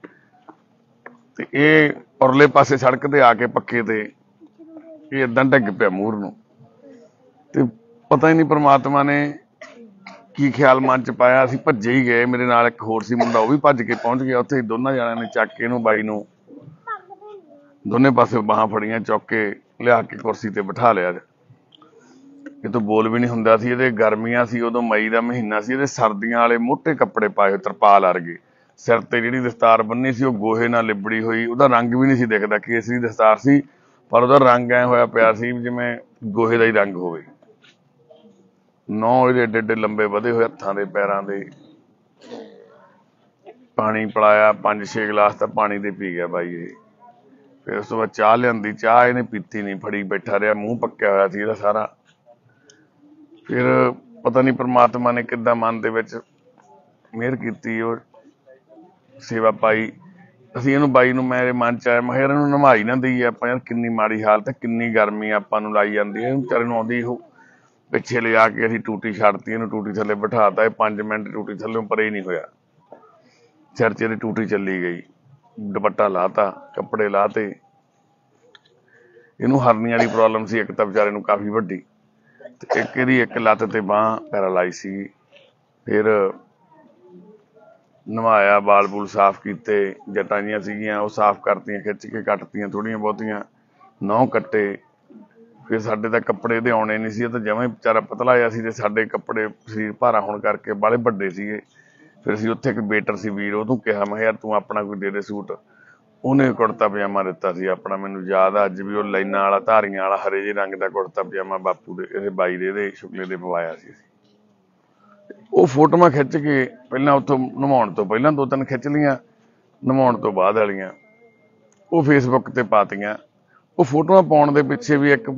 ਇਹ ਉਰਲੇ ਪਾਸੇ ਸੜਕ ਤੇ ਆ ਕੇ ਪੱਕੇ ਤੇ ਇਹ ਏਦਾਂ ਡਿੱਗ ਪਿਆ ਮੂਹਰ ਨੂੰ। ਤੇ ਪਤਾ ਹੀ ਨਹੀਂ ਪ੍ਰਮਾਤਮਾ ਨੇ ਕੀ ਖਿਆਲ ਮਨ ਚ ਪਾਇਆ। ਅਸੀਂ ਭੱਜੇ ਹੀ ਗਏ, ਮੇਰੇ ਨਾਲ ਇੱਕ ਹੋਰ ਸੀ ਮੁੰਡਾ, ਉਹ ਵੀ ਭੱਜ ਕੇ ਪਹੁੰਚ ਗਿਆ ਉੱਥੇ। ਦੋਨਾਂ ਜਣਿਆਂ ਨੇ ਚੱਕ ਕੇ ਇਹਨੂੰ, ਬਾਈ ਨੂੰ, ਦੋਨੇ ਪਾਸੇ ਬਾਹਾਂ ਫੜੀਆਂ, ਚੁੱਕ ਕੇ ਲਿਆ ਕੇ ਕੁਰਸੀ ਤੇ ਬਿਠਾ ਲਿਆ। ਇਹ ਤੋਂ ਬੋਲ ਵੀ ਨਹੀਂ ਹੁੰਦਾ ਸੀ। ਇਹਦੇ ਗਰਮੀਆਂ ਸੀ ਉਦੋਂ, ਮਈ ਦਾ ਮਹੀਨਾ ਸੀ। ਇਹਦੇ ਸਰਦੀਆਂ ਵਾਲੇ ਮੋਟੇ ਕੱਪੜੇ ਪਾਏ ਹੋਏ, ਤਰਪਾਲ ਵਰਗੇ। ਸਿਰ ਤੇ ਜਿਹੜੀ ਦਸਤਾਰ ਬੰਨੀ ਸੀ ਉਹ ਗੋਹੇ ਨਾਲ ਲਿਬੜੀ ਹੋਈ, ਉਹਦਾ ਰੰਗ ਵੀ ਨਹੀਂ ਸੀ ਦਿਖਦਾ। ਕੇਸਰੀ ਦਸਤਾਰ ਸੀ, ਪਰ ਉਹਦਾ ਰੰਗ ਐ ਹੋਇਆ ਪਿਆ ਸੀ ਜਿਵੇਂ ਗੋਹੇ ਦਾ ਹੀ ਰੰਗ ਹੋਵੇ। ਇਹਦੇ ਏਡੇ ਏਡੇ ਲੰਬੇ ਵਧੇ ਹੋਏ ਹੱਥਾਂ ਦੇ, ਪੈਰਾਂ ਦੇ। ਪਾਣੀ ਪਿਲਾਇਆ 5-6 ਗਲਾਸ ਤਾਂ ਪਾਣੀ ਦੇ ਪੀ ਗਿਆ ਬਾਈ ਇਹ। ਫਿਰ ਉਸ ਤੋਂ ਬਾਅਦ ਚਾਹ ਲਿਆਂਦੀ, ਚਾਹ ਇਹਨੇ ਪੀਤੀ ਨਹੀਂ, ਫੜੀ ਬੈਠਾ ਰਿਹਾ, ਮੂੰਹ ਪੱਕਿਆ ਹੋਇਆ ਸੀ ਇਹਦਾ ਸਾਰਾ। ਫਿਰ ਪਤਾ ਨਹੀਂ ਪ੍ਰਮਾਤਮਾ ਨੇ ਕਿੱਦਾਂ ਮਨ ਦੇ ਵਿੱਚ ਮਿਹਰ ਕੀਤੀ, ਉਹ ਸੇਵਾ ਪਾਈ। ਅਸੀਂ ਇਹਨੂੰ, ਬਾਈ ਨੂੰ, ਮੇਰੇ ਮਨ ਚ ਆਇਆ, ਮੈਂ ਕਿਹਾ ਇਹਨੂੰ ਨਵਾਈ ਨਾ ਦਈਏ ਆਪਾਂ ਯਾਰ, ਕਿੰਨੀ ਮਾੜੀ ਹਾਲਤ ਹੈ, ਕਿੰਨੀ ਗਰਮੀ ਆਪਾਂ ਨੂੰ ਲਾਈ ਜਾਂਦੀ ਹੈ। ਇਹਨੂੰ ਵਿਚਾਰੇ ਨੂੰ ਆਉਂਦੀ ਉਹ ਪਿੱਛੇ ਲਿਜਾ ਕੇ ਅਸੀਂ ਟੂਟੀ ਛੱਡਤੀ, ਇਹਨੂੰ ਟੂਟੀ ਥੱਲੇ ਬਿਠਾਤਾ। ਇਹ 5 ਮਿੰਟ ਟੂਟੀ ਥੱਲੇ ਪਰੇ ਹੀ ਨਹੀਂ ਹੋਇਆ, ਸਿਰ ਚ ਇਹਦੀ ਟੂਟੀ ਚੱਲੀ ਗਈ। ਦੁਪੱਟਾ ਲਾਤਾ, ਕੱਪੜੇ ਲਾਤੇ। ਇਹਨੂੰ ਹਰਨੀ ਵਾਲੀ ਪ੍ਰੋਬਲਮ ਸੀ ਇੱਕ ਤਾਂ ਵਿਚਾਰੇ ਨੂੰ ਕਾਫੀ ਵੱਡੀ, ਤੇ ਇੱਕ ਇਹਦੀ ਇੱਕ ਲੱਤ ਤੇ ਬਾਂਹ ਪੈਰਾਲਾਈਜ਼ ਸੀ। ਫਿਰ ਨਵਾਇਆ, ਬਾਲ ਬੂਲ ਸਾਫ਼ ਕੀਤੇ, ਜਟਾਂ ਜਿਹੀਆਂ ਸੀਗੀਆਂ ਉਹ ਸਾਫ਼ ਕਰਤੀਆਂ, ਖਿੱਚ ਕੇ ਕੱਟਤੀਆਂ ਥੋੜ੍ਹੀਆਂ ਬਹੁਤੀਆਂ, 9 ਕੱਟੇ। ਫਿਰ ਸਾਡੇ ਤਾਂ ਕੱਪੜੇ ਇਹਦੇ ਆਉਣੇ ਨਹੀਂ ਸੀ, ਇਹ ਤਾਂ ਜਮਾਂ ਹੀ ਵਿਚਾਰਾ ਪਤਲਾ ਜਿਹਾ ਸੀ, ਤੇ ਸਾਡੇ ਕੱਪੜੇ ਸਰੀਰ ਭਾਰਾ ਹੋਣ ਕਰਕੇ ਬਾਹਲੇ ਵੱਡੇ ਸੀਗੇ। ਫਿਰ ਅਸੀਂ ਉੱਥੇ ਇੱਕ ਵੇਟਰ ਸੀ ਵੀਰ, ਉਹਨੂੰ ਕਿਹਾ ਮੈਂ ਯਾਰ ਤੂੰ ਆਪਣਾ ਕੋਈ ਦੇ ਦੇ ਸੂਟ। ਉਹਨੇ ਕੁੜਤਾ ਪਜਾਮਾ ਦਿੱਤਾ ਸੀ ਆਪਣਾ, ਮੈਨੂੰ ਯਾਦ ਆ ਅੱਜ ਵੀ, ਉਹ ਲਾਈਨਾਂ ਵਾਲਾ, ਧਾਰੀਆਂ ਵਾਲਾ, ਹਰੇ ਜਿਹੇ ਰੰਗ ਦਾ ਕੁੜਤਾ ਪਜਾਮਾ ਬਾਪੂ ਦੇ, ਇਹਦੇ ਬਾਈ ਦੇ, ਇਹਦੇ ਸ਼ੁਕਲੇ ਦੇ ਪਵਾਇਆ ਸੀ। ਉਹ ਫੋਟੋਆਂ ਖਿੱਚ ਕੇ ਪਹਿਲਾਂ ਉੱਥੋਂ ਨਵਾਉਣ ਤੋਂ ਪਹਿਲਾਂ 2-3 ਖਿੱਚ ਲਈਆਂ, ਨਵਾਉਣ ਤੋਂ ਬਾਅਦ ਵਾਲੀਆਂ ਉਹ ਫੇਸਬੁੱਕ ਤੇ ਪਾਤੀਆਂ। ਉਹ ਫੋਟੋਆਂ ਪਾਉਣ ਦੇ ਪਿੱਛੇ ਵੀ ਇੱਕ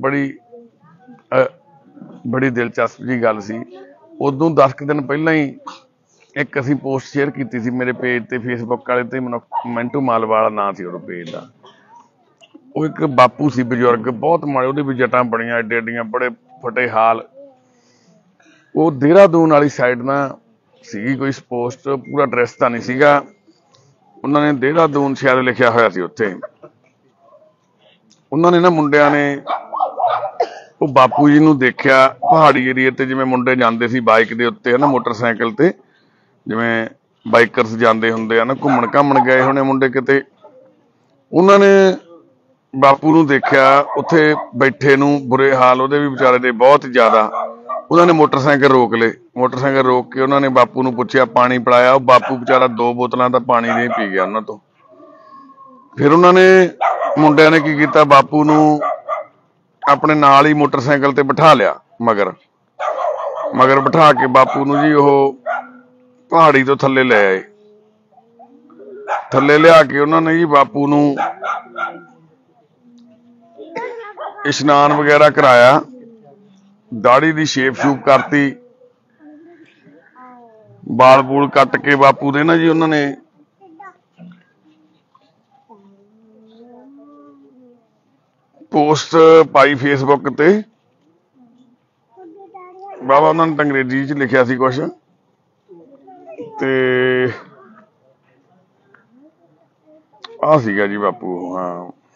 ਬੜੀ ਦਿਲਚਸਪ ਜੀ ਗੱਲ ਸੀ। ਉਦੋਂ 10 ਕੁ ਦਿਨ ਪਹਿਲਾਂ ਹੀ एक असी पोस्ट शेयर की सी मेरे पेज ते फेसबुक वाले ते मिंटू मालवा वाला नाम सी उस पेज का। वो एक बापू सी बजुर्ग बहुत माड़े, ਉਹਦੇ भी जटां बड़ियां एडे एडियां बड़े फटे हाल। वो देहरादून वाली साइड ना सी कोई पोस्ट, पूरा एड्रैस तो नहीं सीगा, उन्होंने देहरादून शायद लिखिया होया सी उत्थे। उन्होंने ना मुंडिया ने वो बापू जी नूं देखिया पहाड़ी एरिए ते, जिवें मुंडे जांदे सी बाइक दे उत्ते है ना, मोटरसाइकिल ते, जिवें बाइकरस जांदे हुंदे आ ना, घुम्मण घामण गए होने मुंडे किते। उन्होंने बापू नूं देखिया उत्थे बैठे नूं बुरे हाल ਉਹਦੇ भी बेचारे दे बहुत ज्यादा। उन्होंने मोटरसाइकिल रोक ले, मोटरसाइकिल रोक के उन्होंने बापू नूं पुछया, पानी पिलाया। ਉਹ बापू बेचारा 2 बोतलां ਦਾ पानी नहीं पी गया उन्हां ਤੋਂ। फिर उन्होंने मुंडिया ने की कीता, बापू नूं अपने नाल ही मोटरसाइकिल ते बिठा लिया, मगर बिठा के बापू नूं जी ਉਹ पहाड़ी तो थल्ले ले आए। थल्ले लिया के उन्होंने जी बापू नूं इशनान वगैरह कराया, दाढ़ी दी शेप शूप करती, बाल बूल कट के बापू दे ना जी उन्होंने पोस्ट पाई फेसबुक ते। बाबा उन्होंने अंग्रेजी च लिखिया सी कुछ ते आ सीगा जी बापू। हाँ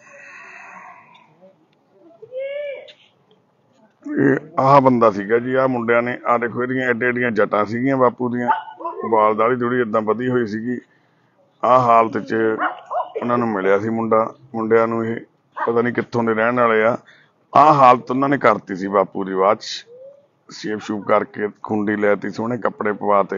आह बंदा सीगा जी, आ मुंडिया ने आ देखो एडियां एडे एडियां जटां सीगियां बापू दियां, बाल दाढ़ी थोड़ी इदां बधी हुई सीगी। आ हालत च उन्हां नूं मिलिया सी मुंडा, मुंडिया नूं ये पता नहीं कित्थों दे रहण वाले आ। आ हालत उन्होंने करती सी बापू दी, बाਅद च शेप शूप करके खुंडी लैती, सोहणे कपड़े पवाते।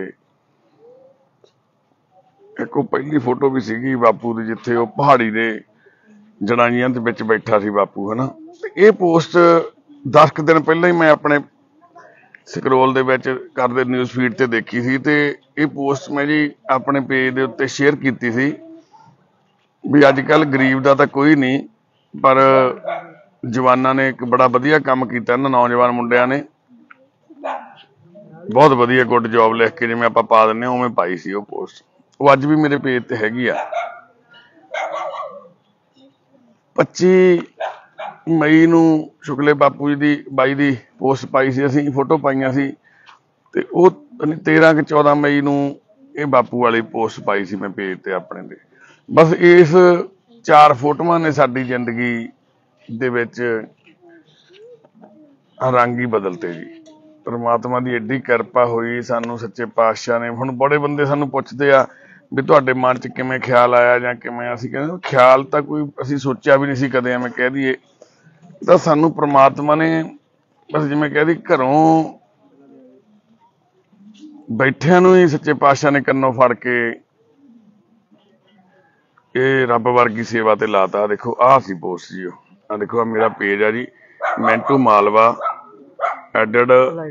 एक पहली फोटो भी सीगी बापू दी जिथे वो पहाड़ी दे जड़ाइयां दे विच बैठा सी बापू, है ना। ये पोस्ट 10 दिन पहले ही मैं अपने ਸਕਰੋਲ ਦੇ ਵਿੱਚ ਕਰਦੇ ਨਿਊਜ਼ ਫੀਡ ਤੇ ਦੇਖੀ ਸੀ ਤੇ ਇਹ ਪੋਸਟ ਮੈਂ ਜੀ ਆਪਣੇ ਪੇਜ ਦੇ ਉੱਤੇ ਸ਼ੇਅਰ ਕੀਤੀ ਸੀ ਵੀ ਅੱਜ ਕੱਲ ਗਰੀਬ ਦਾ ਤਾਂ ਕੋਈ ਨਹੀਂ, ਪਰ ਜਵਾਨਾਂ ਨੇ ਇੱਕ ਬੜਾ ਵਧੀਆ ਕੰਮ ਕੀਤਾ, ਇਹਨਾਂ ਨੌਜਵਾਨ ਮੁੰਡਿਆਂ ਨੇ ਬਹੁਤ ਵਧੀਆ ਗੁੱਡ ਜੌਬ ਲਿਖ ਕੇ ਜਿਵੇਂ ਆਪਾਂ ਪਾ ਦਿੰਨੇ ਉਵੇਂ ਪਾਈ ਸੀ ਉਹ ਪੋਸਟ। ਉਹ ਅੱਜ ਵੀ ਮੇਰੇ ਪੇਜ ਤੇ ਹੈਗੀ ਆ। 25 ਮਈ ਨੂੰ ਸ਼ੁਕਲੇ ਬਾਪੂ ਜੀ ਦੀ ਬਾਈ ਦੀ ਪੋਸਟ ਪਾਈ ਸੀ, ਅਸੀਂ ਫੋਟੋ ਪਾਈਆਂ ਸੀ ਤੇ ਉਹ 13 ਕਿ 14 ਮਈ ਨੂੰ ਇਹ ਬਾਪੂ ਵਾਲੀ ਪੋਸਟ ਪਾਈ ਸੀ ਮੈਂ ਪੇਜ ਤੇ ਆਪਣੇ ਤੇ। ਬਸ ਇਸ 4 ਫੋਟੋਆਂ ਨੇ ਸਾਡੀ ਜ਼ਿੰਦਗੀ ਦੇ ਵਿੱਚ ਰੰਗ ਹੀ ਬਦਲਤੇ ਜੀ। परमात्मा की एडी किरपा हुई सानू, सच्चे पातशाह ने। हुण बड़े बंदे सानू पुछदे आ भी तुहाडे मन च किवें ख्याल आया जां किवें, असीं कहंदे ख्याल तां कोई असीं सोचिया भी नहीं सी कदे, एवें कह दईए तां सानू परमात्मा ने बस जिवें कह दी घरों बैठिਆਂ ਨੂੰ ही सच्चे पातशाह ने कन्नों फड़ के ये रब वर्गी सेवा ते लाता। देखो आ सी पोस्ट जी, आ देखो आ मेरा पेज आ जी, Mintu Malwa added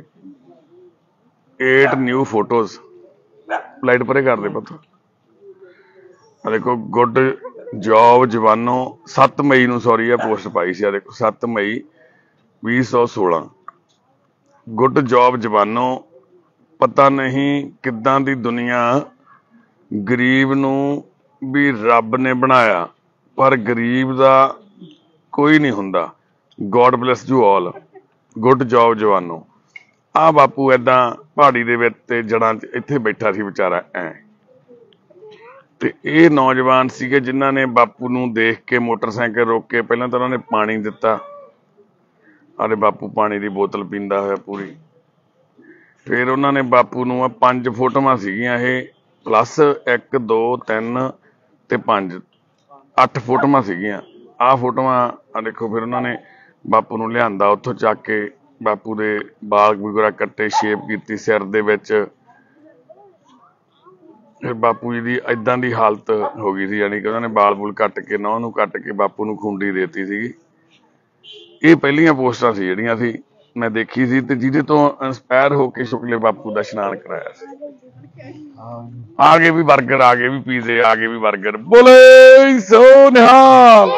8 new photos. Light परे कर दे पता। देखो गुड जॉब जवानों 7 मई नूं सॉरी है पोस्ट पाई सी। देखो 7 मई 2016 गुड जॉब जवानों, पता नहीं किदां दी दुनिया गरीब नूं भी रब ने बनाया पर गरीब दा कोई नहीं हुंदा। God bless you all. Good job जवानों। आ बापू ऐदां पहाड़ी दे विच ते जड़ां च इत्थे बैठा सी बेचारा ऐ ते ये नौजवान सीगे जिन्हां ने बापू नूं देख के मोटरसाइकिल रोक के पहलां तां उन्होंने पानी दिता। अरे बापू पानी दी बोतल पींदा होया पूरी। फिर उन्होंने बापू नूं 5 फोटोआं सीगियां ये प्लस 1 2 3 ते 5 8 फोटोआं सीगियां। आ फोटोआं आ देखो। फिर उन्होंने बापू नूं लिआंदा उत्थों चक के, बापू दे बाल वगैरह कट्टे, शेप कीती सिर दे विच। फिर बापू जी दी इदां दी हालत हो गई सी, यानी कि उन्होंने बाल बूल कट के नौं नूं कट के बापू नूं खुंडी देती सी। ये पहलियां पोस्टां सी जिहड़ियां सी मैं देखी सी ते जिहदे तो इंस्पायर होके शुक्ले बापू दा इशनान कराया सी। आगे भी बर्गर, आगे भी पीजे, आगे भी बर्गर। बोले सो निहाल।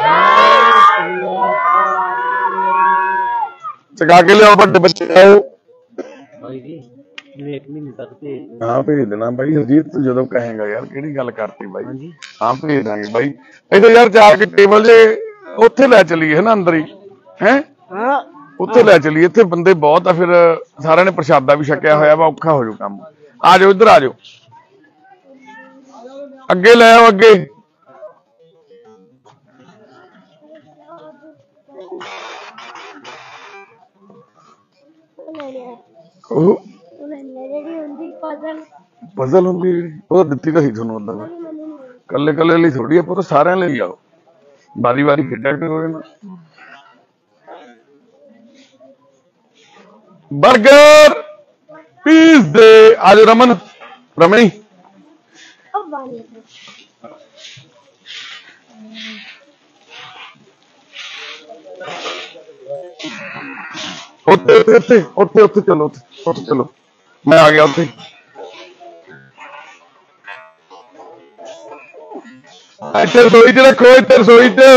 चका के लिया बड़े बच्चे आओ। एक महीने तक भेज हाँ भेज देना बाई हरजीत, तू जो कहेगा यार कि गल करती बाई। हाँ जी हाँ भेज देंगे बाई। इधर यार जाके टेबल जे उत्थे लै चलीए है ना अंदर ही है, उत्थे लै चलीए, इत्थे बंदे बहुत आ, फिर सारे ने प्रशादा भी छकिया होया वा, औखा हो जाऊ काम। आ जाओ इधर आ जाओ, अगे लै आओ अगे। पजल होंगी वो दित्ती तो ही थोनू उदा कल्ले कल्ले लिए थोड़ी है, पूरा सारे ले आओ, बारी बारी खेडा करो ना। बर्गर पीस दे, आज रमन रमणी उत्ते उत्ते उत्ते उत्ते चलो, उत्ते चलो, मैं आ गया उत्ते। इत्थे रसोई च रखो, इत्थे रसोई च।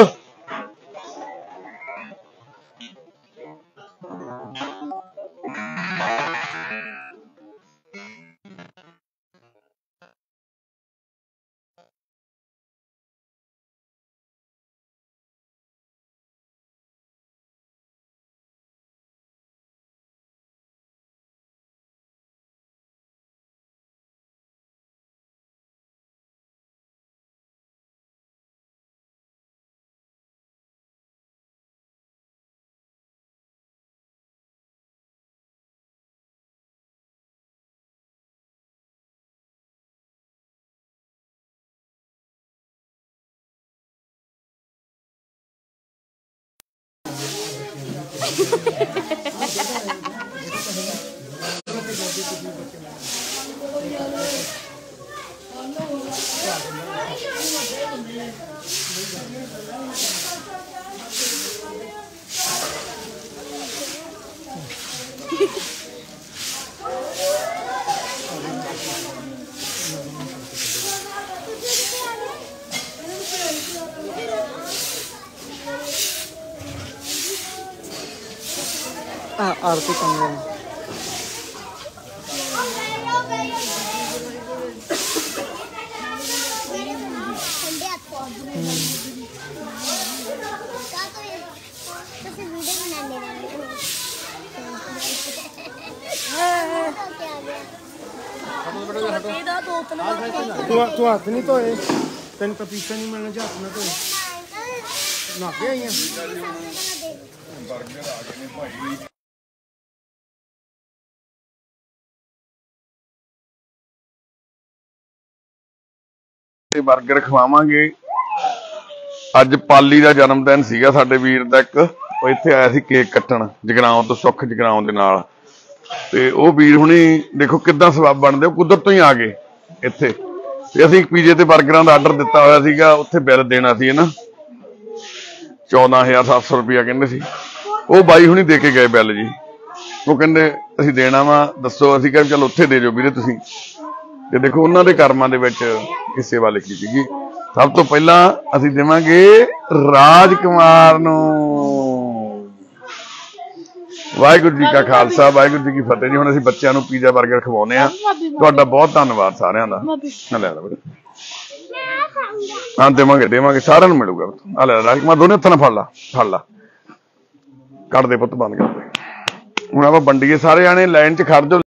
आरती कमरे में तू हाथ नहीं धोए, तेन पपीता नहीं मिलना जो हाथ ना धोए नहा के आई बर्गर खवावांगे। अज पाली का जन्मदिन सीगा साडे वीर दा, एक ਉਹ ਇੱਥੇ ਆਇਆ ਸੀ ਕੇਕ ਕੱਟਣ ਜਗਰਾਉਂ ਤੋਂ, ਸੁੱਖ ਜਗਰਾਉਂ ਦੇ ਨਾਲ, ਤੇ ਉਹ ਵੀਰ ਹੁਣੀ ਦੇਖੋ ਕਿੱਦਾਂ ਸਬੱਬ ਬਣਦੇ, ਉਹ ਕੁਦਰਤ ਤੋਂ ਹੀ ਆ ਗਏ ਇੱਥੇ। ਤੇ ਅਸੀਂ ਪੀਜੇ ਤੇ ਬਰਗਰਾਂ ਦਾ ਆਰਡਰ ਦਿੱਤਾ ਹੋਇਆ ਸੀਗਾ, ਉੱਥੇ ਬਿੱਲ ਦੇਣਾ ਸੀ ਨਾ, 14,700 ਰੁਪਇਆ ਕਹਿੰਦੇ ਸੀ। ਉਹ ਬਾਈ ਹੁਣੀ ਦੇ ਕੇ ਗਏ ਬਿੱਲ ਜੀ, ਉਹ ਕਹਿੰਦੇ ਅਸੀਂ ਦੇਣਾ ਵਾ, ਦੱਸੋ। ਅਸੀਂ ਕਿਹਾ ਚਲ ਉੱਥੇ ਦੇ ਜਾਓ ਵੀਰੇ ਤੁਸੀਂ। ਤੇ ਦੇਖੋ ਉਹਨਾਂ ਦੇ ਕਰਮਾਂ ਦੇ ਵਿੱਚ ਇਹ ਸੇਵਾ ਲਿਖੀ ਸੀਗੀ। ਸਭ ਤੋਂ ਪਹਿਲਾਂ ਅਸੀਂ ਦੇਵਾਂਗੇ ਰਾਜ ਕੁਮਾਰ ਨੂੰ। ਵਾਹਿਗੁਰੂ ਜੀ ਕਾ ਖਾਲਸਾ, ਵਾਹਿਗੁਰੂ ਜੀ ਕੀ ਫਤਿਹ ਜੀ। ਹੁਣ ਅਸੀਂ ਬੱਚਿਆਂ ਨੂੰ ਪੀਜ਼ਾ ਬਰਗਰ ਖਵਾਉਂਦੇ ਆ। ਤੁਹਾਡਾ ਬਹੁਤ ਧੰਨਵਾਦ ਸਾਰਿਆਂ ਦਾ। ਲੈ ਲੈ ਬੇਟਾ, ਹਾਂ ਦੇਵਾਂਗੇ ਦੇਵਾਂਗੇ, ਸਾਰਿਆਂ ਨੂੰ ਮਿਲੂਗਾ। ਆ ਲੈ ਰਾਜ ਕੁਮਾਰ, ਦੋਨੇ ਹੱਥਾਂ ਨਾਲ ਫੜ ਲਾ, ਫੜ ਲਾ, ਕੱਢ ਦੇ ਪੁੱਤ, ਬੰਦ ਕਰ ਦੇ। ਹੁਣ ਆਪਾਂ ਵੰਡੀਏ, ਸਾਰੇ ਜਾਣੇ ਲਾਈਨ 'ਚ ਖੜ ਜਾਓ।